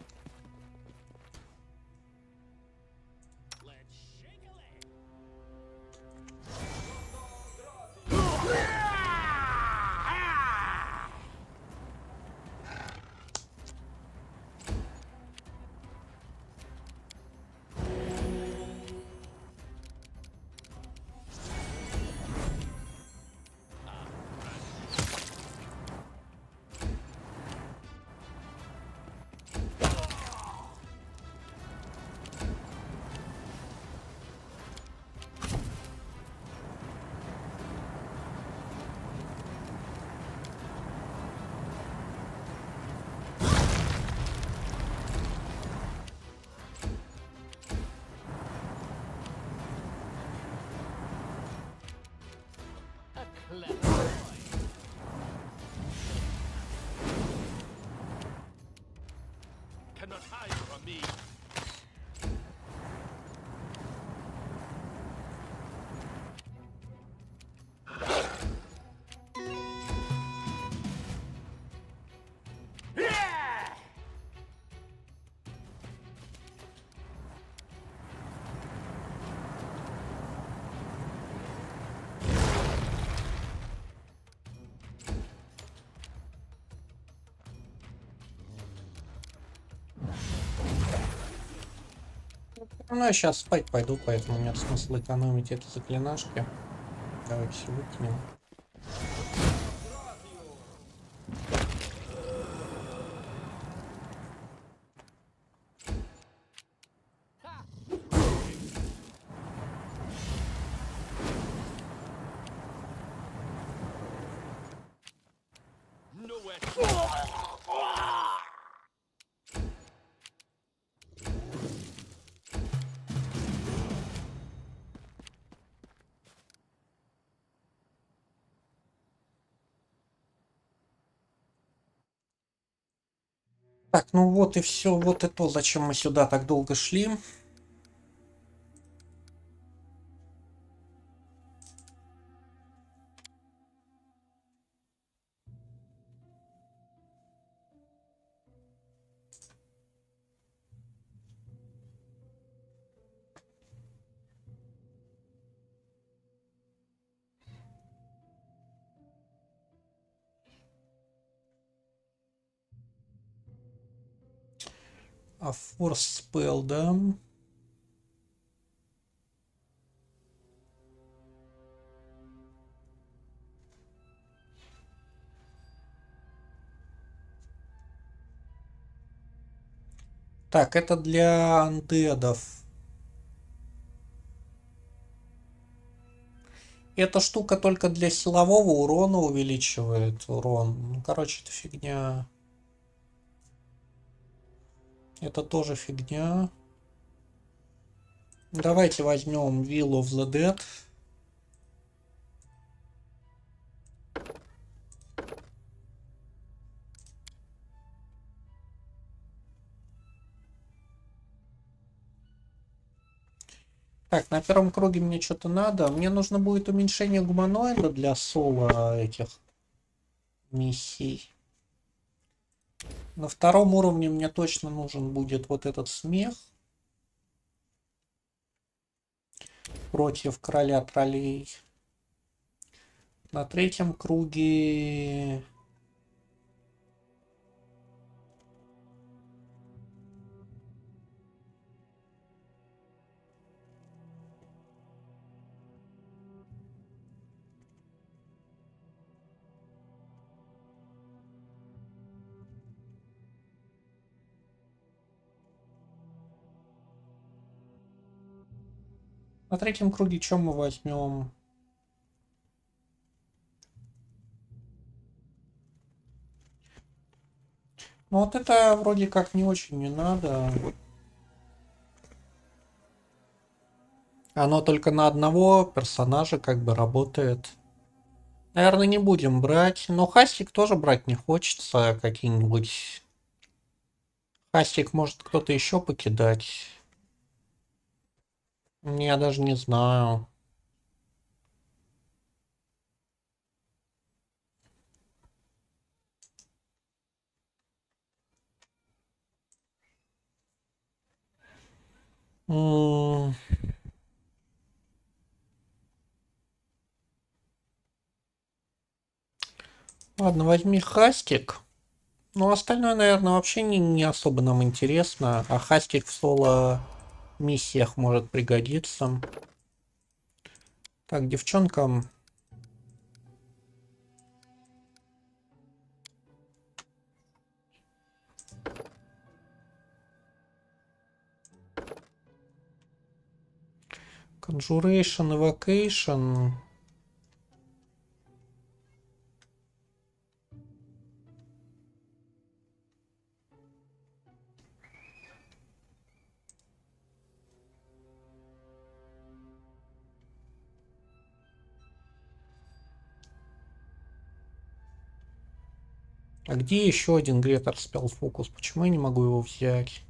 Ну, я сейчас спать пойду, поэтому нет смысла экономить эти заклинашки. Давайте все выкинем. Так, ну вот и все, вот и то, зачем мы сюда так долго шли. А форс спел, да? Так, это для андедов. Эта штука только для силового урона увеличивает урон. Ну, короче, это фигня. Это тоже фигня. Давайте возьмем Will of the Dead. Так, на первом круге мне что-то надо. Мне нужно будет уменьшение гуманоида для соло этих миссий. На втором уровне мне точно нужен будет вот этот смех. Против короля троллей. На третьем круге... На третьем круге что мы возьмем? Ну вот это вроде как не очень не надо. Оно только на одного персонажа как бы работает. Наверное, не будем брать. Но хастик тоже брать не хочется. Какие-нибудь... Хастик может кто-то еще покидать. Я даже не знаю. М. Ладно, возьми хастик. Ну, остальное, наверное, вообще не особо нам интересно. А хастик в соло миссиях может пригодиться. Так, девчонкам. Conjuration, Evocation. А где еще один Гретер спел фокус? Почему я не могу его взять?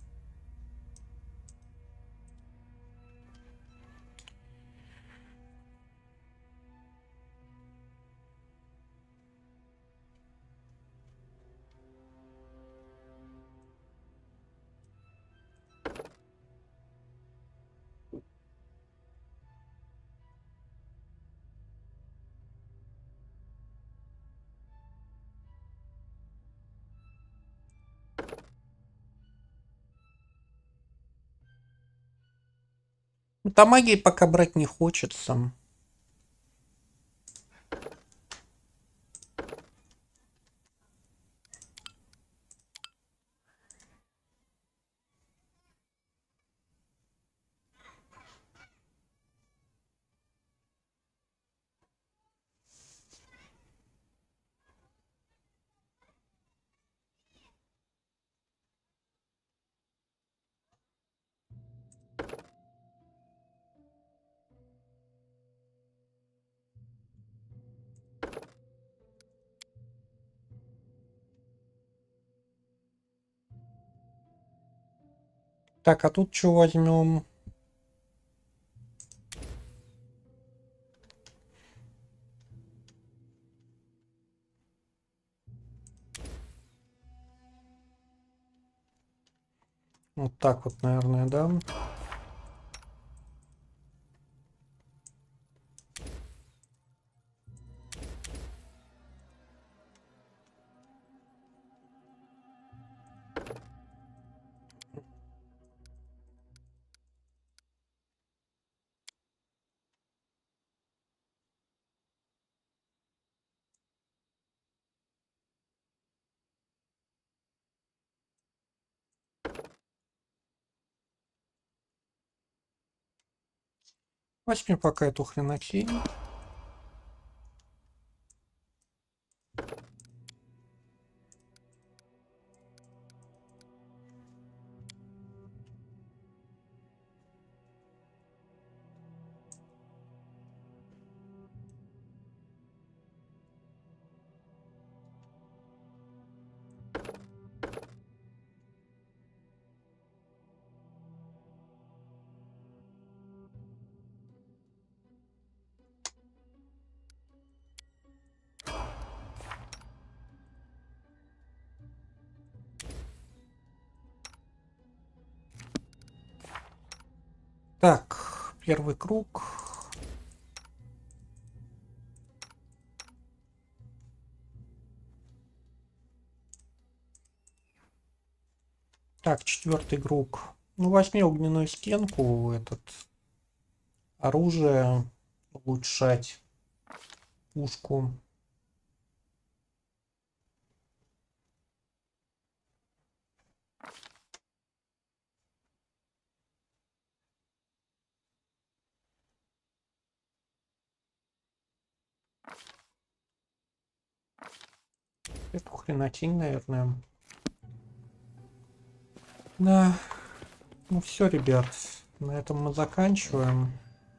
Там магии пока брать не хочется. Так, а тут что возьмем? Вот так вот, наверное, да? Возьми пока эту хренотень. Так, первый круг. Так, четвертый круг. Ну, возьми огненную стенку, этот оружие, улучшать пушку. Эту хренотень, наверное. Да. Ну все, ребят, на этом мы заканчиваем.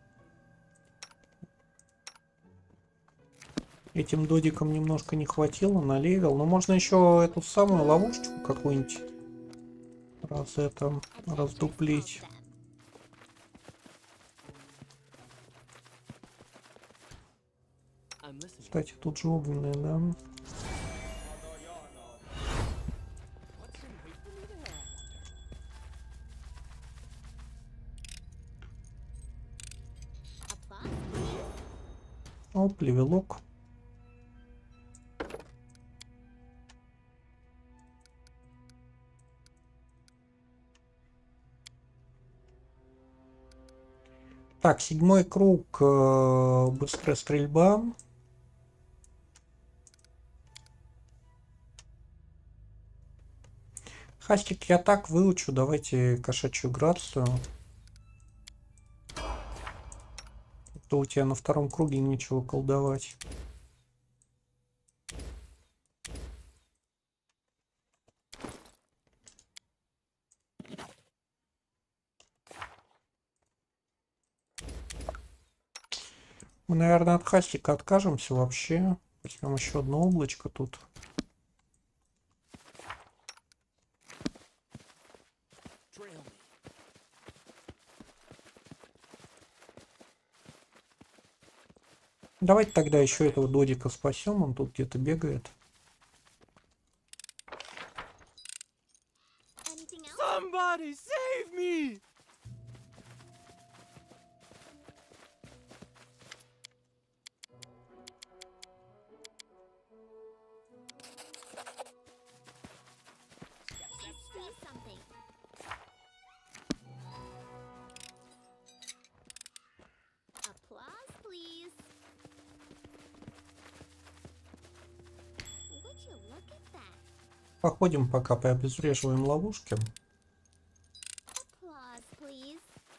Этим додиком немножко не хватило на левел. Но можно еще эту самую ловушечку какую-нибудь раздуплить. I'm listening. Кстати, тут же огненные, да? A plus, please? Оп, левелок. Так, седьмой круг, быстрая стрельба. Хастик я так выучу, давайте кошачью грацию. То у тебя на втором круге нечего колдовать. Мы, наверное, от хастика откажемся вообще. Возьмем еще одно облачко тут. Давайте тогда еще этого додика спасем, он тут где-то бегает. Anything else? Somebody save me! Please say something. Походим, пока пообезвреживаем ловушки. Applause, please.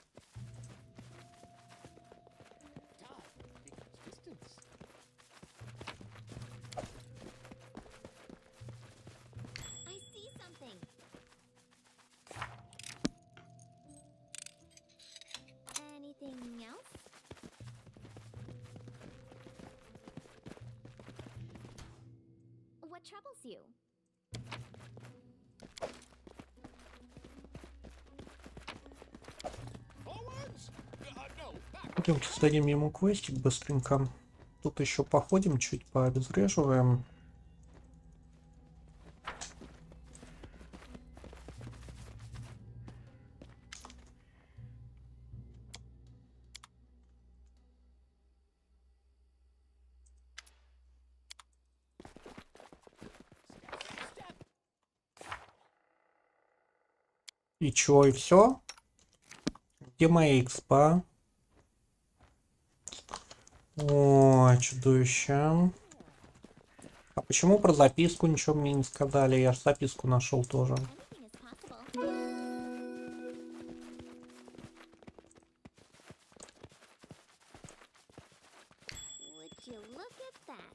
God, because distance. I see something. Anything else? What troubles you? Forwards? No, back. Пойдемте сдадим ему квестик быстренько. Тут еще походим, чуть пообезвреживаем. И чё, и все? Где моя экспа? О, чудовище. А почему про записку ничего мне не сказали? Я же записку нашел тоже. Anything is possible. Would you look at that?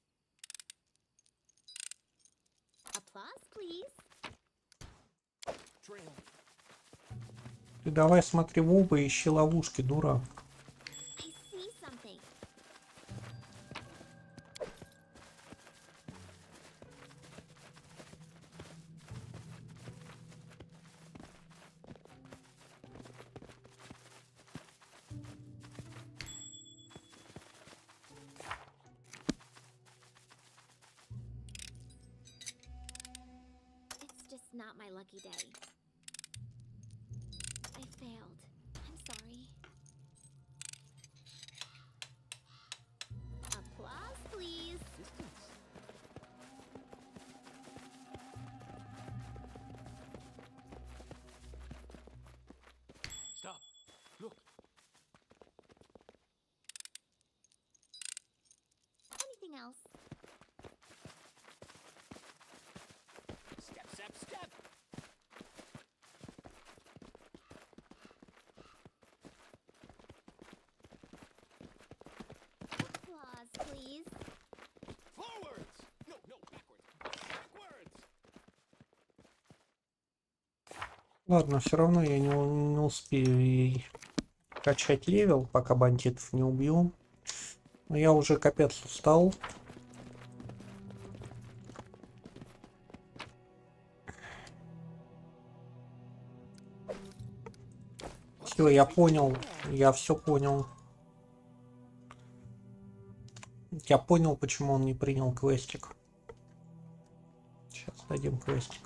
Applause, please. Trail. Ты давай смотри в оба и ищи ловушки, дура. I see something. It's just not my lucky day. I failed. I'm sorry. Applause, please. Distance. Stop. Look. Anything else? Step, step, step. Applause, please. Forwards. No, no, backwards. Backwards. Ладно, все равно я не успею ей качать левел, пока бандитов не убью. Но я уже капец устал. Все, я понял. Я все понял. Я понял, почему он не принял квестик. Сейчас дадим квестик.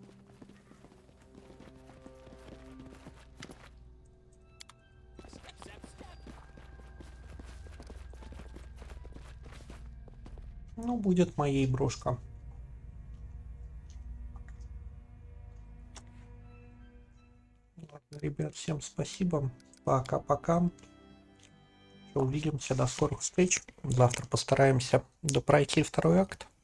Step, step, step. Ну, будет моей брошка. Ладно, ребят, всем спасибо. Пока-пока. Увидимся, до скорых встреч. Завтра постараемся допройти второй акт.